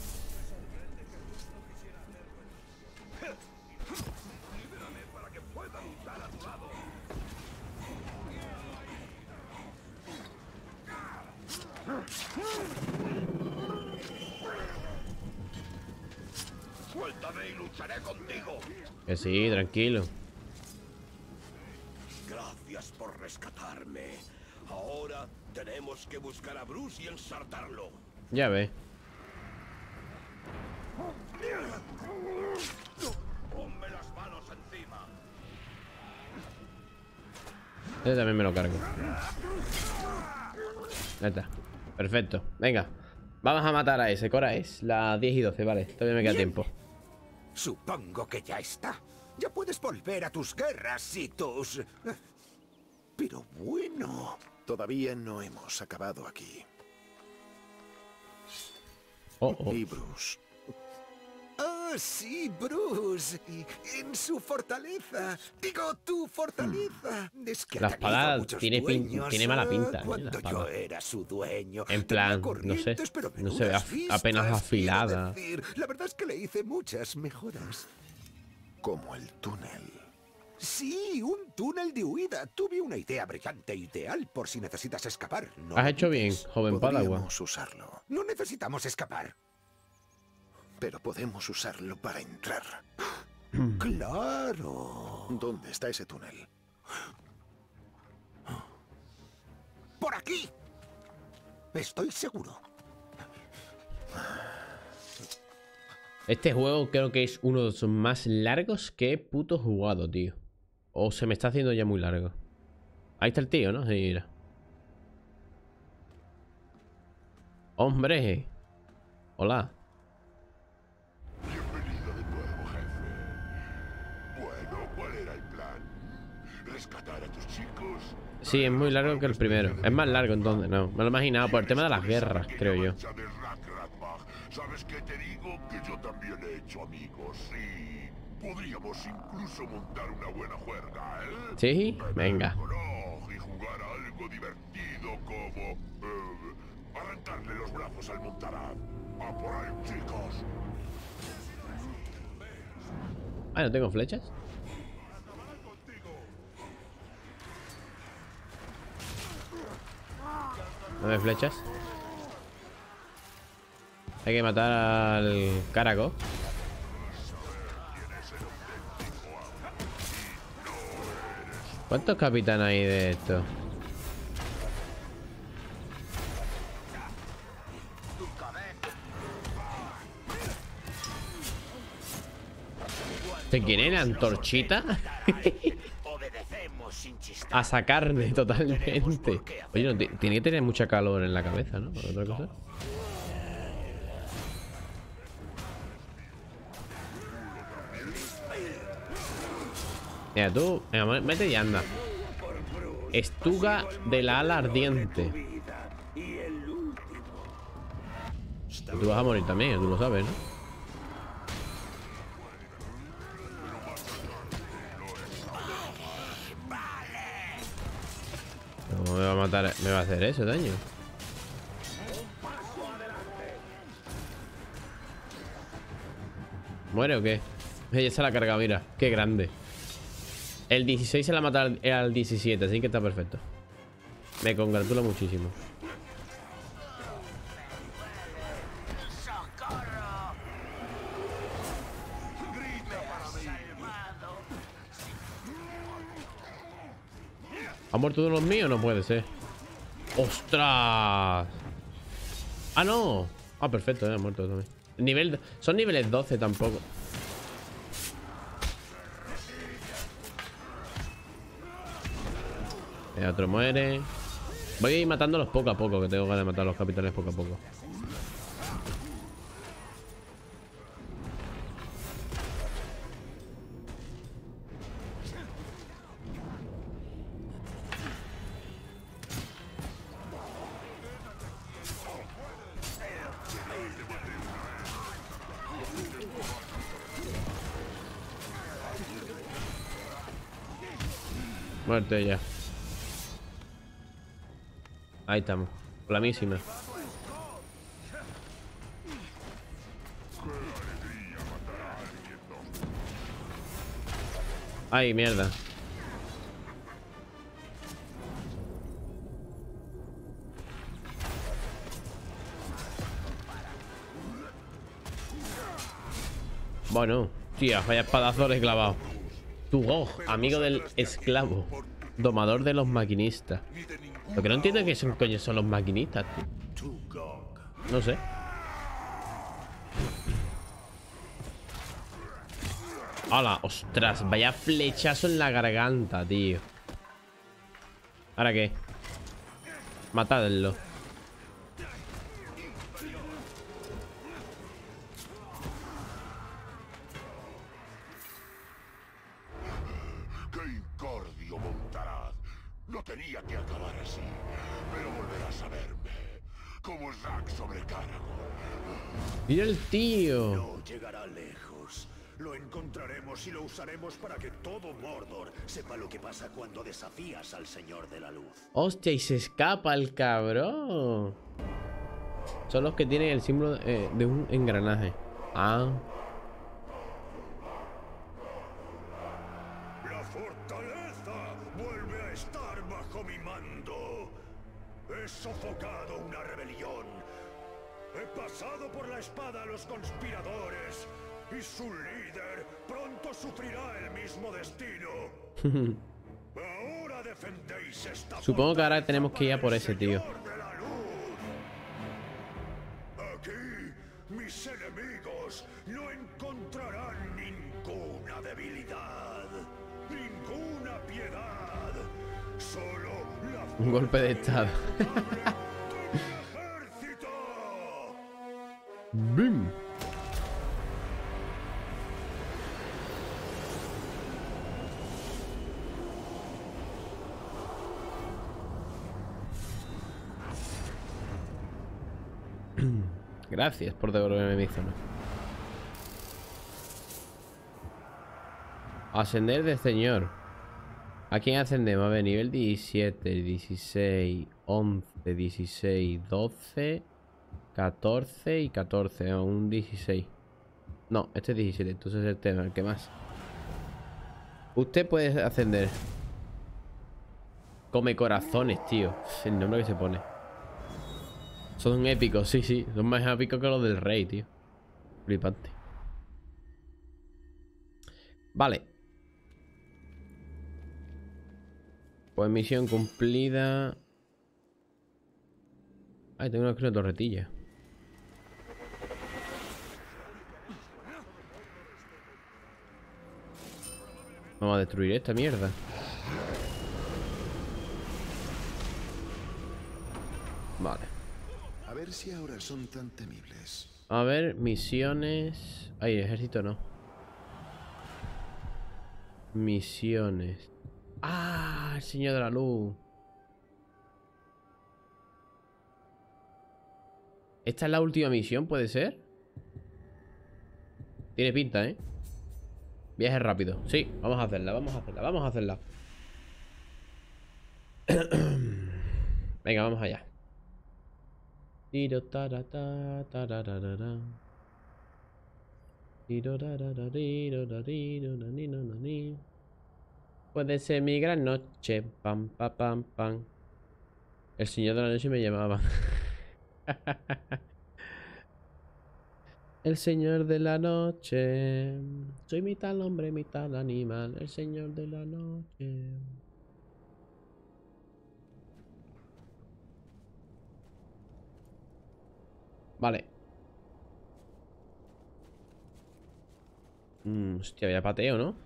Suéltame y lucharé contigo. Que sí, tranquilo. Gracias por rescatarme. Ahora tenemos que buscar a Bruce y ensartarlo. Ya ves. Ponme las manos encima. Este también me lo cargo. Ya está. Perfecto. Venga. Vamos a matar a ese. ¿Qué hora es? Las diez y doce, vale. Todavía me queda tiempo. Supongo que ya está. Ya puedes volver a tus guerras y tus... Pero bueno... Todavía no hemos acabado aquí. Oh, oh. Y Bruce. Ah, sí, Bruce. Y en su fortaleza. Digo, tu fortaleza. Es que La ha tenido espada muchos tiene pin- dueños, tiene mala ah, pinta, ¿eh? Cuando La yo espada. era su dueño. En Tenía plan, no sé. corrientes, pero No se ve menudas af- apenas vistas, quiero afilada. decir. La verdad es que le hice muchas mejoras. Como el túnel. Sí, un túnel de huida. Tuve una idea brillante e ideal por si necesitas escapar. ¿No Has lo hecho bien, dudes? joven Padawan. Podríamos usarlo. No necesitamos escapar. Pero podemos usarlo para entrar. ¡Claro! ¿Dónde está ese túnel? ¡Por aquí! Estoy seguro. Este juego creo que es uno de los más largos que he puto jugado, tío. O se me está haciendo ya muy largo. Ahí está el tío, ¿no? Sí, mira. ¡Hombre! Hola. Bienvenido de nuevo, jefe. Bueno, ¿cuál era el plan? ¿Rescatar a tus chicos? Sí, es muy largo que el primero. Es más largo entonces, no. Me lo he imaginado por el tema de las guerras, creo yo. ¿Sabes qué te digo? Que yo también he hecho amigos, sí. Podríamos incluso montar una buena juerga, ¿eh? Sí, venga. Reloj y jugar a algo divertido como... eh, arrancarle los brazos al montaraz. ¡A por ahí, chicos! Ah, ¿no tengo flechas? Dame flechas. Hay que matar al Caraco. ¿Cuántos capitanes hay de esto? ¿De quién era? ¿Antorchita? Obedecemos sin chistar. A sacarme totalmente. Oye, no, ti- tiene que tener mucha calor en la cabeza, ¿no? ¿Por otra cosa? Mira, tú, venga, mete y anda. Estuga de la ala ardiente. Y tú vas a morir también, tú lo sabes, ¿no? me va a matar? ¿Me va a hacer eso daño? ¿Muere o qué? Ella se la ha cargado, mira. Qué grande. El dieciséis se la mata al, al diecisiete, así que está perfecto. Me congratulo muchísimo. ¿Ha muerto uno de los míos? No puede ser. ¡Ostras! ¡Ah, no! Ah, perfecto, eh, ha muerto también. Nivel... Son niveles doce tampoco. El otro muere. Voy a ir matándolos poco a poco, que tengo ganas de matar a los capitanes poco a poco. Muerte ya. Ahí estamos. Flamísima. Ay, mierda. Bueno, tía, vaya espadazo le he clavado. Tugog, amigo del esclavo, domador de los maquinistas. Lo que no entiendo es que son, coño, son los maquinistas, tío. No sé. ¡Hala! ¡Ostras! Vaya flechazo en la garganta, tío. ¿Ahora qué? Matadlo. No tenía que acabar así, pero volverás a verme como Zack sobre Caragor. Mira el tío. No llegará lejos. Lo encontraremos y lo usaremos para que todo Mordor sepa lo que pasa cuando desafías al Señor de la Luz. Hostia, y se escapa el cabrón. Son los que tienen el símbolo eh, de un engranaje. Ah. La fortaleza vuelve a estar bajo mi mando. He sofocado una rebelión. He pasado por la espada a los conspiradores. Y su líder pronto sufrirá el mismo destino. Ahora defendéis esta Supongo que ahora tenemos que ir a por ese tío. Aquí mis enemigos no encontrarán ninguna debilidad, ninguna piedad, solo la Un golpe de estado. ejército. ¡Bim! Gracias por devolverme mi zona. Ascender de señor. ¿A quién ascendemos? A ver, nivel diecisiete, dieciséis, once, dieciséis, doce, catorce y catorce. No, un dieciséis. No, este es diecisiete, entonces es el tema, el que más. Usted puede ascender. Come corazones, tío. Es el nombre que se pone. Son épicos, sí, sí. Son más épicos que los del rey, tío. Flipante. Vale. Pues misión cumplida. Ay, tengo una torretilla. Vamos a destruir esta mierda. Vale. A ver si ahora son tan temibles. A ver, misiones. Ay, ejército no. Misiones. Ah, el Señor de la Luz. ¿Esta es la última misión, puede ser? Tiene pinta, ¿eh? Viaje rápido. Sí, vamos a hacerla, vamos a hacerla, vamos a hacerla. Venga, vamos allá. Tiro tarata, tararara. Tiro tarara, tiro tariro, nanino, nani. Puede ser mi gran noche. Pam, pam, pam, pam. El señor de la noche me llamaba. El señor de la noche. Soy mitad hombre, mitad animal. El señor de la noche. Vale. Mm, hostia, vaya pateo, ¿no?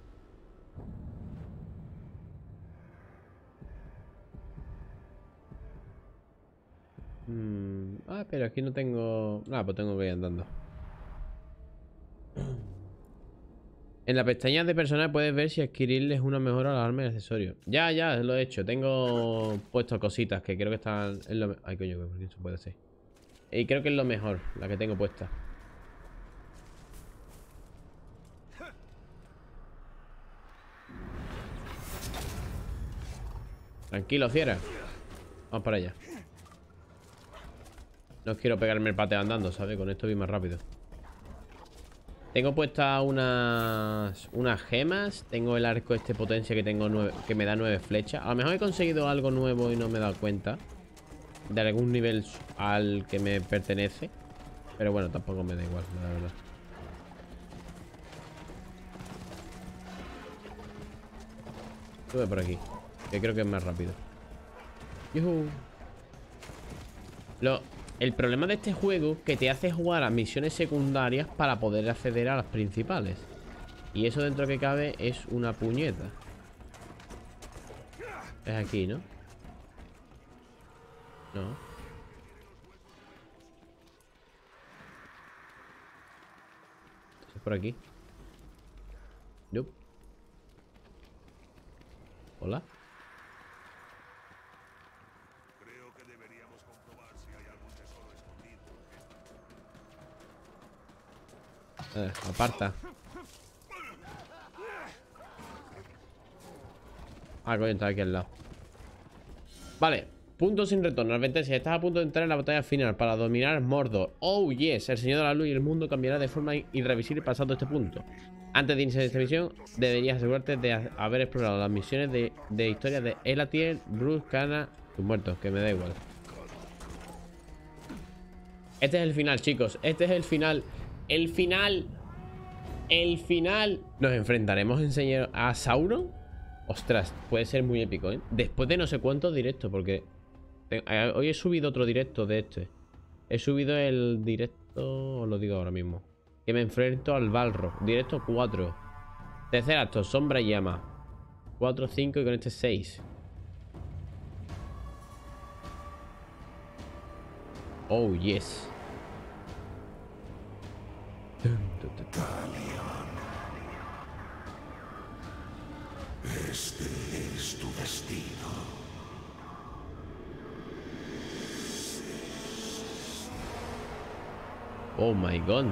Mm, ah, pero aquí no tengo... Ah, pues tengo que ir andando. En la pestaña de personal puedes ver si adquirirles una mejora a las armas y accesorios. Ya, ya, lo he hecho. Tengo puesto cositas que creo que están... En lo... Ay, coño, ¿por qué eso puede ser? Y creo que es lo mejor, la que tengo puesta. Tranquilo, fiera. Vamos para allá. No quiero pegarme el pateo andando, ¿sabes? Con esto voy más rápido. Tengo puestas unas unas gemas. Tengo el arco este potencia que tengo nueve, que me da nueve flechas. A lo mejor he conseguido algo nuevo y no me he dado cuenta de algún nivel al que me pertenece. Pero bueno, tampoco me da igual, la verdad. Sube por aquí, que creo que es más rápido. ¡Yuhu! Lo... El problema de este juego es que te hace jugar a misiones secundarias para poder acceder a las principales. Y eso dentro que cabe es una puñeta. Es aquí, ¿no? No. Es por aquí. Nope. Hola. Eh, aparta. Ah, coño, está aquí al lado. Vale, punto sin retorno. Advertencia, estás a punto de entrar en la batalla final para dominar Mordor. Oh, yes, el Señor de la Luz y el mundo cambiará de forma irreversible pasando este punto. Antes de iniciar esta misión, deberías asegurarte de haber explorado las misiones de, de historia de Elatiel, Bruce, Cana, tus muertos, que me da igual. Este es el final, chicos. Este es el final. El final. El final. Nos enfrentaremos en señor a Sauron. Ostras, puede ser muy épico, ¿eh? Después de no sé cuántos directos, porque hoy he subido otro directo de este. He subido el directo, os lo digo ahora mismo, que me enfrento al Balrog. Directo cuatro. Tercer acto, sombra y llama. cuatro, cinco y con este seis. Oh, yes. Este es tu destino. Oh my god.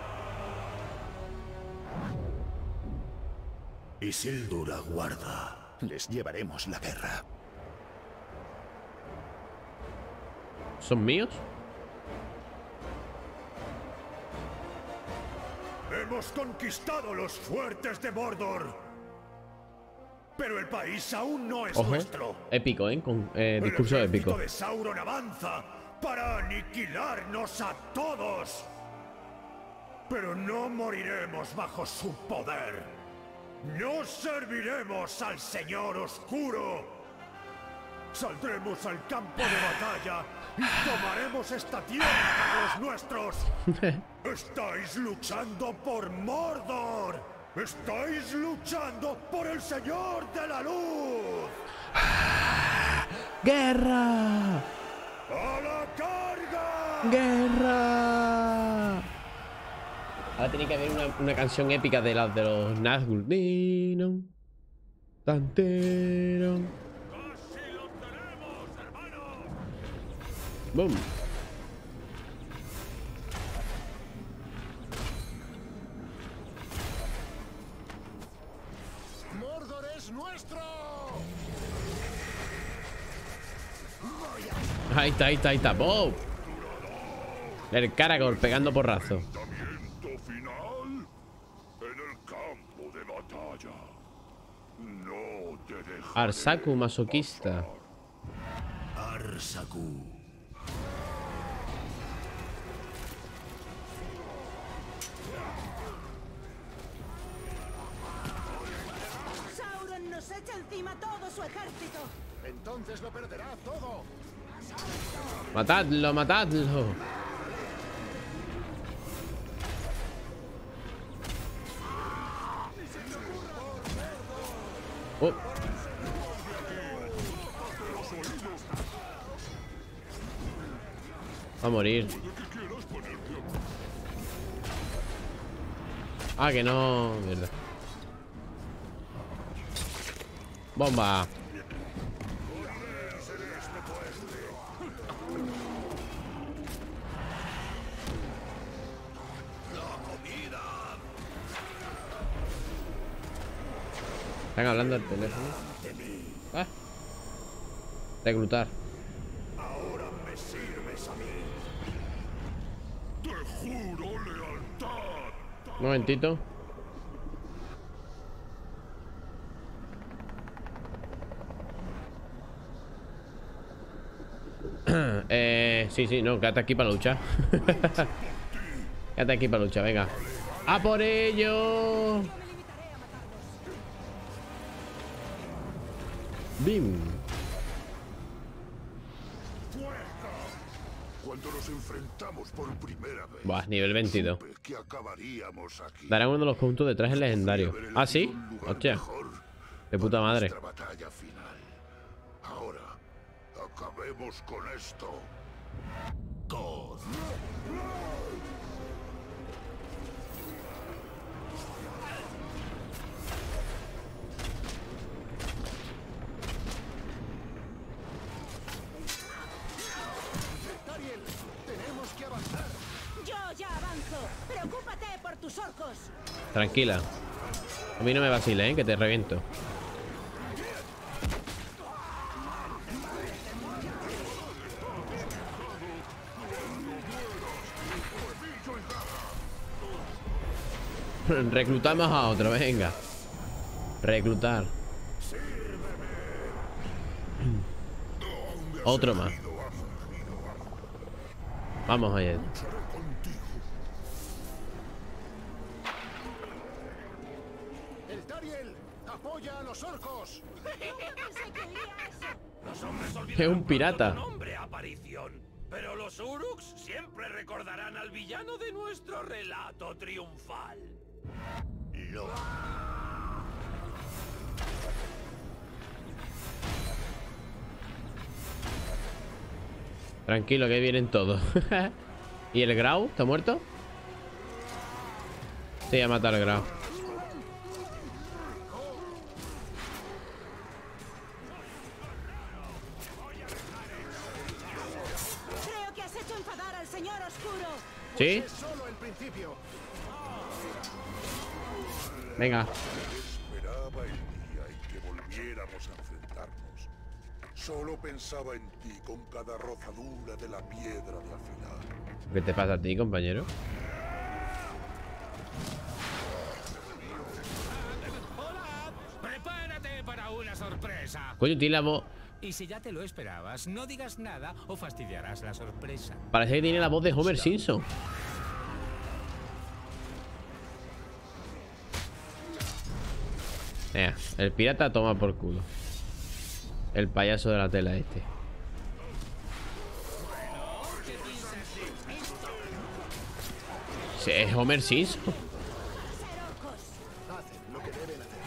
Isildur aguarda. Les llevaremos la guerra. ¿Son míos? Hemos conquistado los fuertes de Mordor. Pero el país aún no es Ojo, nuestro. épico, ¿eh? Con, eh discurso el ejército épico. de Sauron avanza para aniquilarnos a todos. Pero no moriremos bajo su poder. No serviremos al Señor Oscuro. Saldremos al campo de batalla y tomaremos esta tierra para los nuestros. Estáis luchando por Mordor. Estáis luchando por el Señor de la Luz. ¡Guerra! ¡A la carga! ¡Guerra! Ahora tiene que haber una, una canción épica de las de los Nazgûl. Dino, Tantero. ¡Casi lo tenemos, hermano! ¡Bum! ¡Mordor es nuestro! ahí está, ahí está, ahí está. ¡Oh! El Caragor pegando porrazo. Enfrentamiento final en el campo de batalla. No te dejaré Arsaku masoquista. Arsaku. Sauron nos echa encima todo su ejército. Entonces lo perderá todo. Matadlo, matadlo. Oh. Va a morir. Ah, que no. Mierda. Bomba. Están hablando al teléfono. Ah. Reclutar. Ahora me sirves a mí. Te juro lealtad. Un momentito. eh, sí, sí, no, quédate aquí para luchar. Quédate aquí para luchar, venga. ¡A por ello! ¡Bim! Cuando nos enfrentamos por primera vez, Buah, nivel veintidós. supe que acabaríamos aquí. Darán uno de los puntos de traje legendario. ¿Ah, sí? Hostia. Mejor De puta madre. nuestra batalla final. Ahora, acabemos con esto. Koth. Tariel, tenemos que avanzar. Yo ya avanzo. Preocúpate por tus orcos. Tranquila. A mí no me vacile, ¿eh? Que te reviento. Reclutamos a otro, venga. Reclutar. Otro más. Vamos allá. El Tariel apoya a los orcos. Los hombres Es olvidaron un pirata. pronto tu nombre, aparición. Pero los Uruks siempre recordarán al villano de nuestro relato triunfal. Lo... Tranquilo, que vienen todos. ¿Y el Grau? ¿Está muerto? Sí, ha matado al Grau. Creo que has hecho enfadar al señor oscuro. ¿Sí? Es solo el principio. Venga. Esperaba el día en que volviéramos a enfrentarnos. Solo pensaba en ti con cada rozadura de la piedra de afilar. ¿Qué te pasa a ti, compañero? ¡Prepárate para una sorpresa! Coño, tiene la voz. Y si ya te lo esperabas, no digas nada o fastidiarás la sorpresa. Parece que tiene la voz de Homer Simpson. Venga, el pirata toma por culo. El payaso de la tela este. Sí, es Homer Simpson. Hacen lo que deben hacer.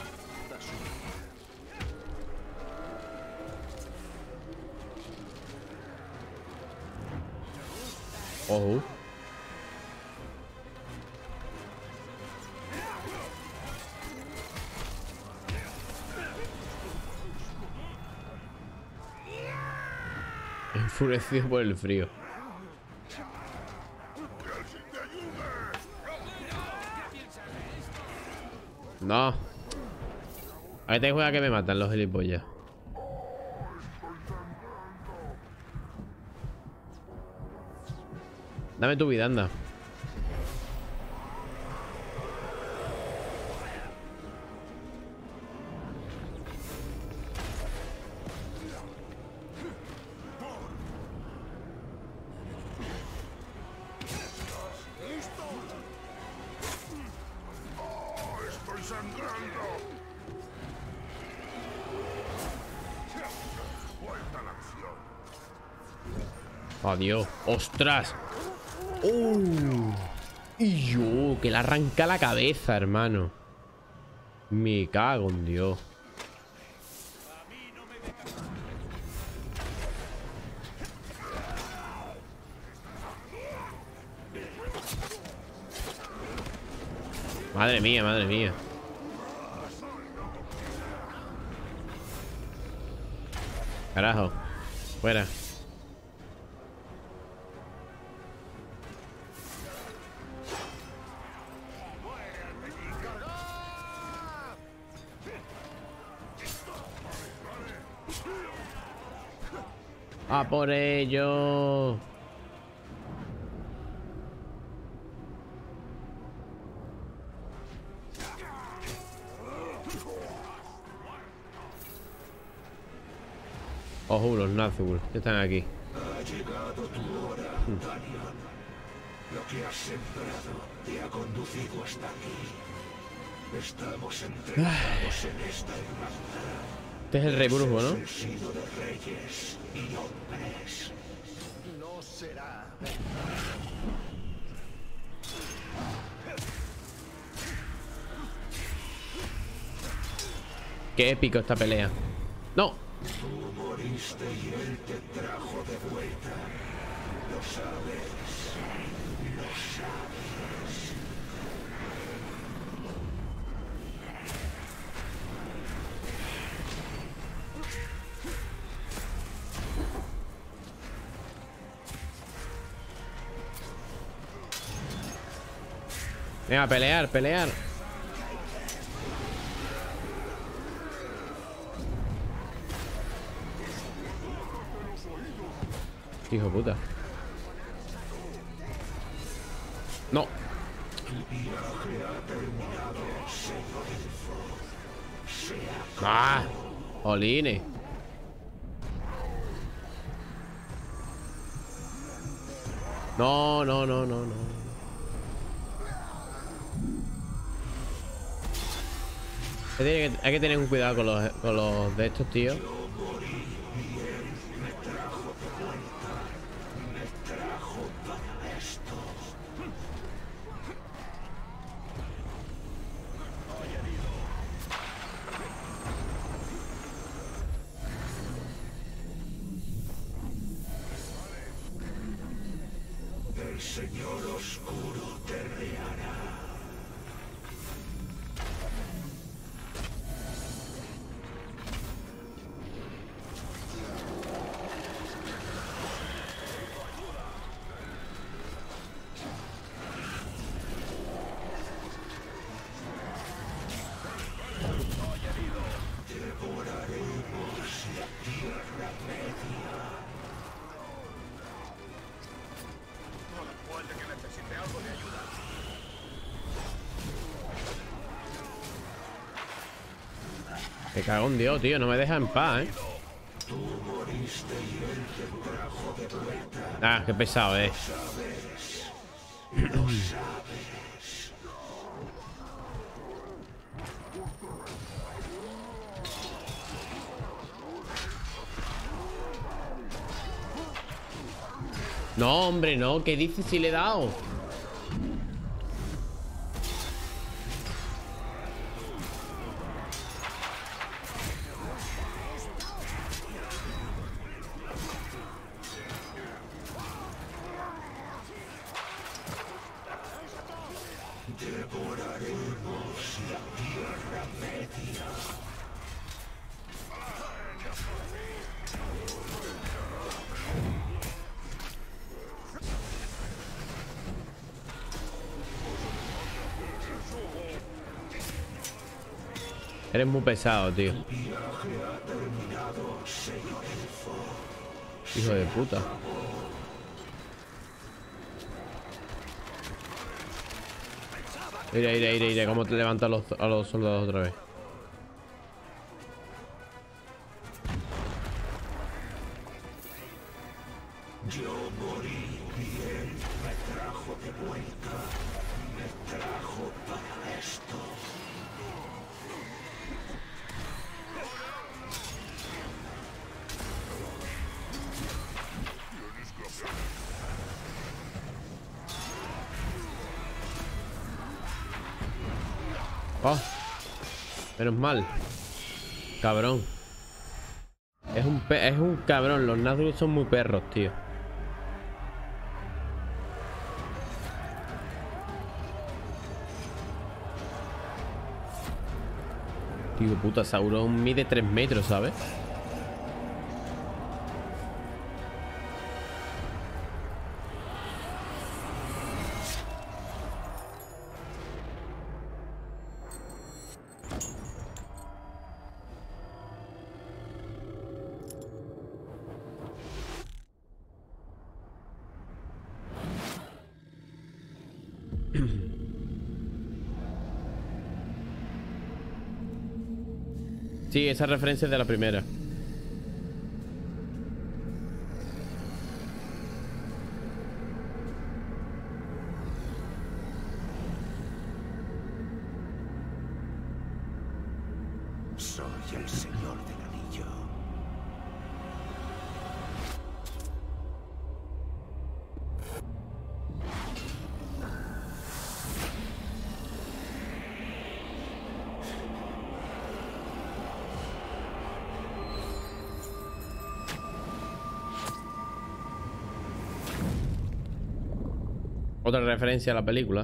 Ojo. Enfurecido por el frío. No. A ver, te juega que me matan los gilipollas. Dame tu vida, anda. ¡Estoy sangrando! Vuelta a la acción. Adiós. ¡Ostras! ¡Uh! Y yo, que le arranca la cabeza, hermano. Me cago en Dios. Madre mía, madre mía. Carajo. Fuera. ¡A por ello! Ojo, los Nazgûl, que están aquí. Ha llegado tu hora, Dalian. Lo que has sembrado te ha conducido hasta aquí. Estamos entregados en esta hermandad. Este es el rey brujo, ¿no? El sido de reyes y hombres. No será. Qué épico esta pelea. ¡No! Tú moriste y él te trajo de vuelta. Lo sabes. Lo sabes. Venga, pelear, pelear. Hijo de puta. No. Ah, Oline. No, no, no, no, no. Hay que, hay que tener un cuidado con los, con los de estos tíos. El Señor Oscuro te rehará. Me cago en Dios, tío. No me deja en paz, ¿eh? Ah, qué pesado, eh. No, hombre, no. ¿Qué dices si le he dado? Eres muy pesado, tío. Hijo de puta. Mira, mira, mira, mira cómo te levanta a los, a los soldados otra vez. Yo morí y él me trajo de vuelta. Me trajo para esto. Oh, menos mal. Cabrón. Es un, pe es un cabrón. Los Nazgûl son muy perros, tío. Tío, puta, Sauron mide tres metros, ¿sabes? Sí, esa referencia es de la primera. Soy el señor del anillo. Otra referencia a la película.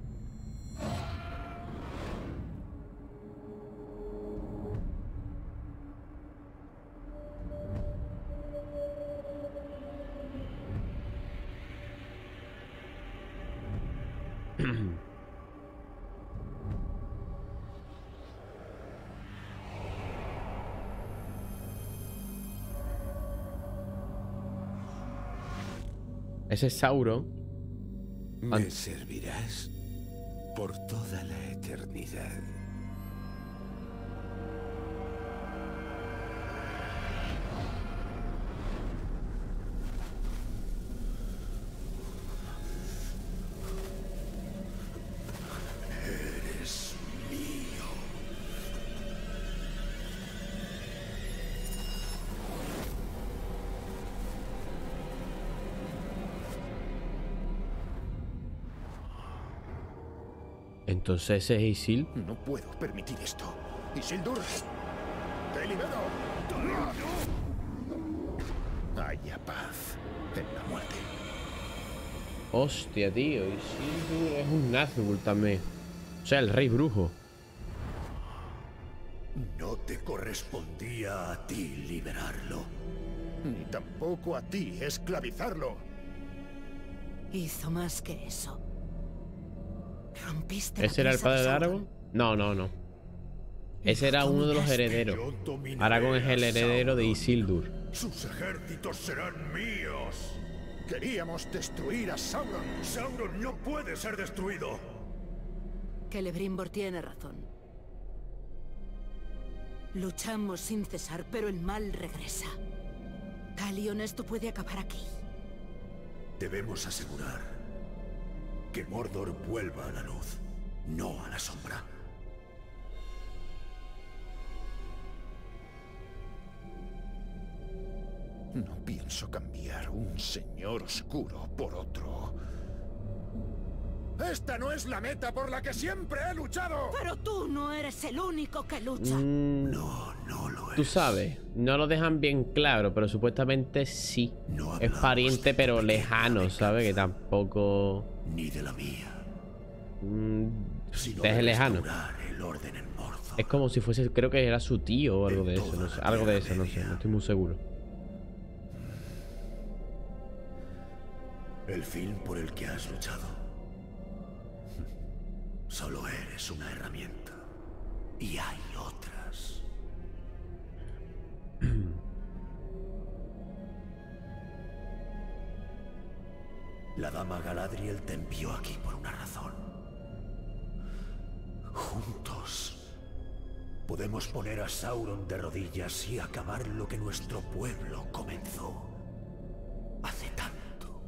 Ese es Sauron. Me servirás por toda la eternidad. Eres mío. Entonces ese es Isil. No puedo permitir esto. Isildur, te libero. Haya paz en la muerte. Hostia, tío. Isildur es un Nazgûl también. O sea, el rey brujo. No te correspondía a ti liberarlo. Ni tampoco a ti esclavizarlo. Hizo más que eso. Rompiste ¿Ese era el padre de Aragorn? No, no, no. Ese era uno de los herederos. Aragorn es el heredero de Isildur. Sus ejércitos serán míos. Queríamos destruir a Sauron. Sauron no puede ser destruido. Celebrimbor tiene razón. Luchamos sin cesar, pero el mal regresa. Talion, esto puede acabar aquí. Debemos asegurar que Mordor vuelva a la luz, no a la sombra. No pienso cambiar un señor oscuro por otro. ¡Esta no es la meta por la que siempre he luchado! Pero tú no eres el único que lucha. Mm, No, no lo es. tú sabes, no lo dejan bien claro, pero supuestamente sí. No Es hablamos pariente, de pero tu pequeña lejano, ¿sabes? Que tampoco... Ni de la mía. Mm, Sino es de lejano. restaurar el orden en Mordor. Es como si fuese, creo que era su tío o algo de eso, no sé. Algo de eso, no sé, no estoy muy seguro. El fin por el que has luchado. Solo eres una herramienta. Y hay otras. La dama Galadriel te envió aquí por una razón. Juntos podemos poner a Sauron de rodillas y acabar lo que nuestro pueblo comenzó hace tanto.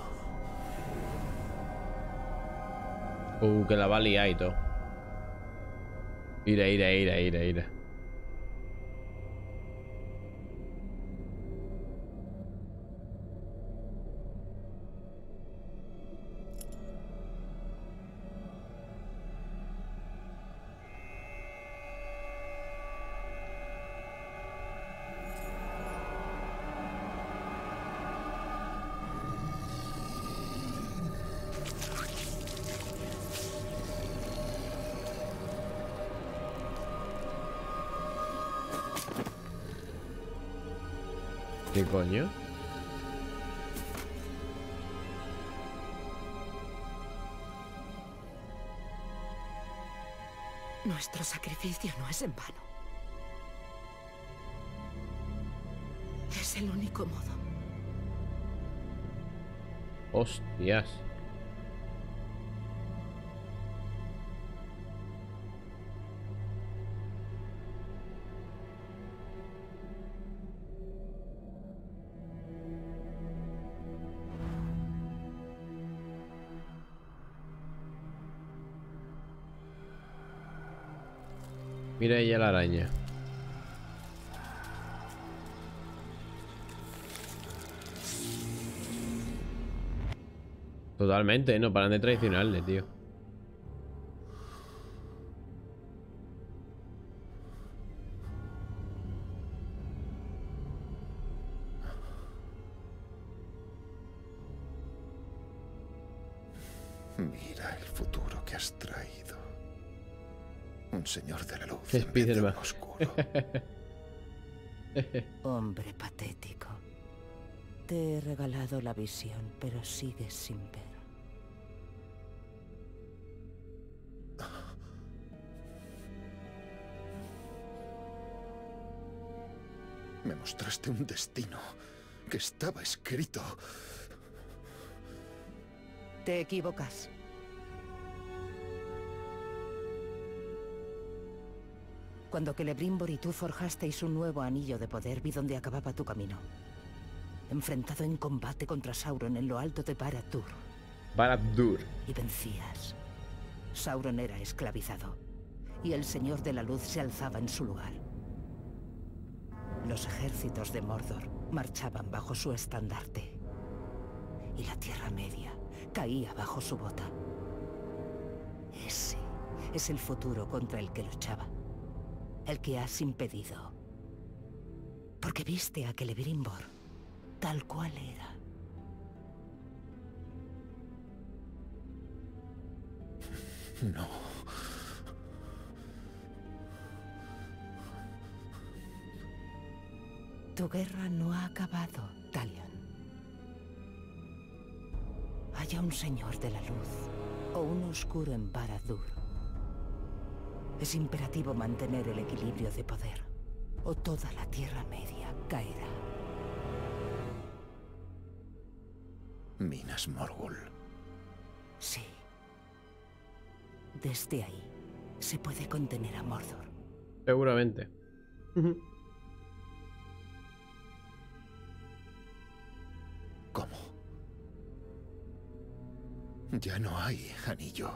Uh, que la va a liar y todo. Ira, ira, ira, ira, ira. ¿Qué coño? Nuestro sacrificio no es en vano. Es el único modo. Hostias. Mira ella la araña. Totalmente, no paran de traicionarle, tío. Mira el futuro que has traído. Un señor de la luz Es en vez de un Spiderman. oscuro. Hombre patético. Te he regalado la visión, pero sigues sin ver. Me mostraste un destino que estaba escrito. Te equivocas. Cuando Celebrimbor y tú forjasteis un nuevo anillo de poder, vi dónde acababa tu camino. Enfrentado en combate contra Sauron en lo alto de Barad-dûr. Barad-dûr. Y vencías. Sauron era esclavizado. Y el Señor de la Luz se alzaba en su lugar. Los ejércitos de Mordor marchaban bajo su estandarte. Y la Tierra Media caía bajo su bota. Ese es el futuro contra el que luchaba. El que has impedido. Porque viste a Celebrimbor tal cual era. No. Tu guerra no ha acabado, Talion. Haya un señor de la luz o un oscuro en Barad-dûr. Es imperativo mantener el equilibrio de poder, o toda la Tierra Media caerá. Minas Morgul. Sí. Desde ahí se puede contener a Mordor. Seguramente. ¿Cómo? Ya no hay anillo.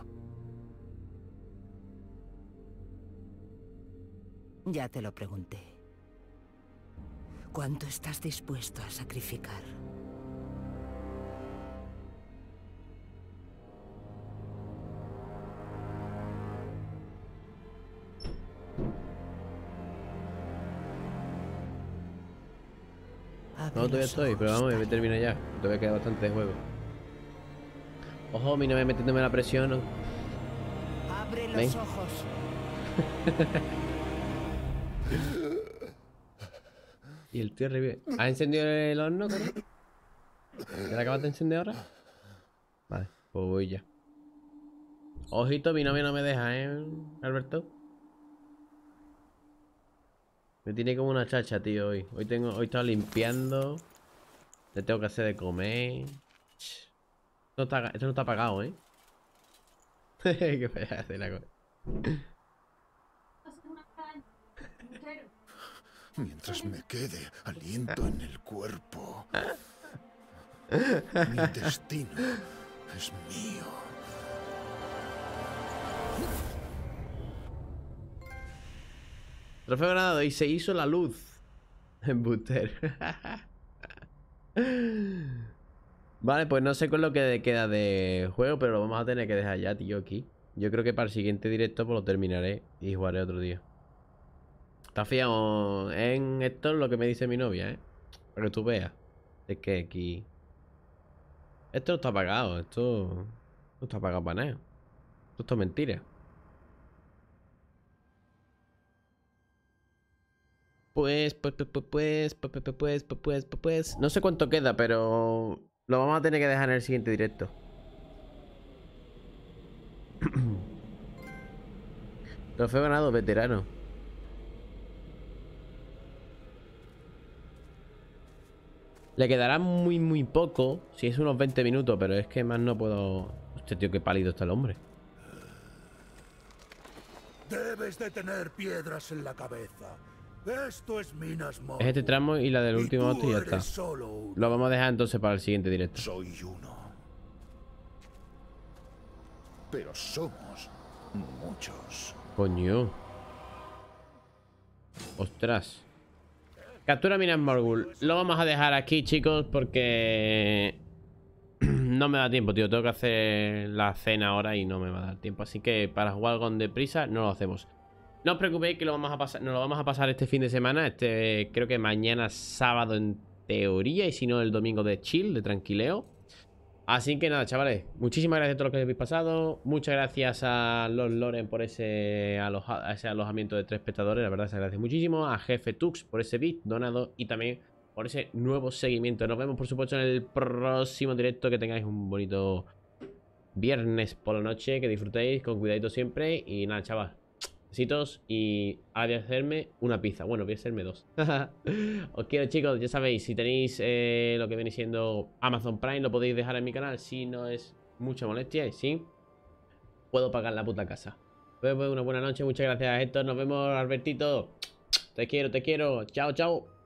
Ya te lo pregunté. ¿Cuánto estás dispuesto a sacrificar? No, todavía estoy, pero vamos, me termina ya. Todavía queda bastante de juego. Ojo, mi no me metiéndome la presión. ¿No? Abre los ¿Ven? ojos. Y el tío revive. ¿Has encendido el horno, Cory? ¿Te la acabas de encender ahora? Vale, pues voy ya. Ojito, mi novia no me deja, ¿eh, Alberto? Me tiene como una chacha, tío, hoy. Hoy tengo, hoy estaba limpiando. Le tengo que hacer de comer. Esto, está, esto no está apagado, ¿eh? Qué fea hace la cosa. Mientras me quede aliento en el cuerpo, mi destino es mío. Trofeo ganado y se hizo la luz. En Buster. Vale, pues no sé con lo que queda de juego, pero lo vamos a tener que dejar ya, tío, aquí. Yo creo que para el siguiente directo pues lo terminaré y jugaré otro día. Está fiado en esto lo que me dice mi novia, ¿eh? Para que tú veas. Es que aquí... Esto no está pagado, esto... No está pagado para nada. Esto es mentira. Pues, pues, pues, pues, pues, pues, pues, pues, pues, pues, pues... No sé cuánto queda, pero... Lo vamos a tener que dejar en el siguiente directo. Trofeo ganado, veterano. Le quedará muy, muy poco. Si es unos veinte minutos, pero es que más no puedo... Hostia, tío, qué pálido está el hombre. Debes de tener piedras en la cabeza. Esto es Minas Morgul. Es este tramo y la del Y último tú auto y ya eres está. solo uno. Lo vamos a dejar entonces para el siguiente directo. Soy uno. Pero somos muchos. Coño. Ostras. Captura Minas Morgul. Lo vamos a dejar aquí, chicos, porque no me da tiempo, tío. Tengo que hacer la cena ahora y no me va a dar tiempo. Así que para jugar con deprisa no lo hacemos. No os preocupéis que lo vamos a pasar, nos lo vamos a pasar este fin de semana. Este, creo que mañana sábado en teoría, y si no el domingo de chill, de tranquileo. Así que nada, chavales, muchísimas gracias a todos los que habéis pasado. Muchas gracias a los Loren por ese, aloja ese alojamiento de tres espectadores. La verdad se agradece muchísimo. A Jefe Tux por ese bit donado y también por ese nuevo seguimiento. Nos vemos por supuesto en el próximo directo. Que tengáis un bonito viernes por la noche. Que disfrutéis con cuidadito siempre. Y nada, chaval, besitos. Y ahora voy a hacerme una pizza. Bueno, voy a hacerme dos. Os quiero, chicos. Ya sabéis, si tenéis eh, lo que viene siendo Amazon Prime, lo podéis dejar en mi canal. Si no es mucha molestia y sí, puedo pagar la puta casa. Pues, pues una buena noche. Muchas gracias, Héctor. Nos vemos, Albertito. Te quiero, te quiero. Chao, chao.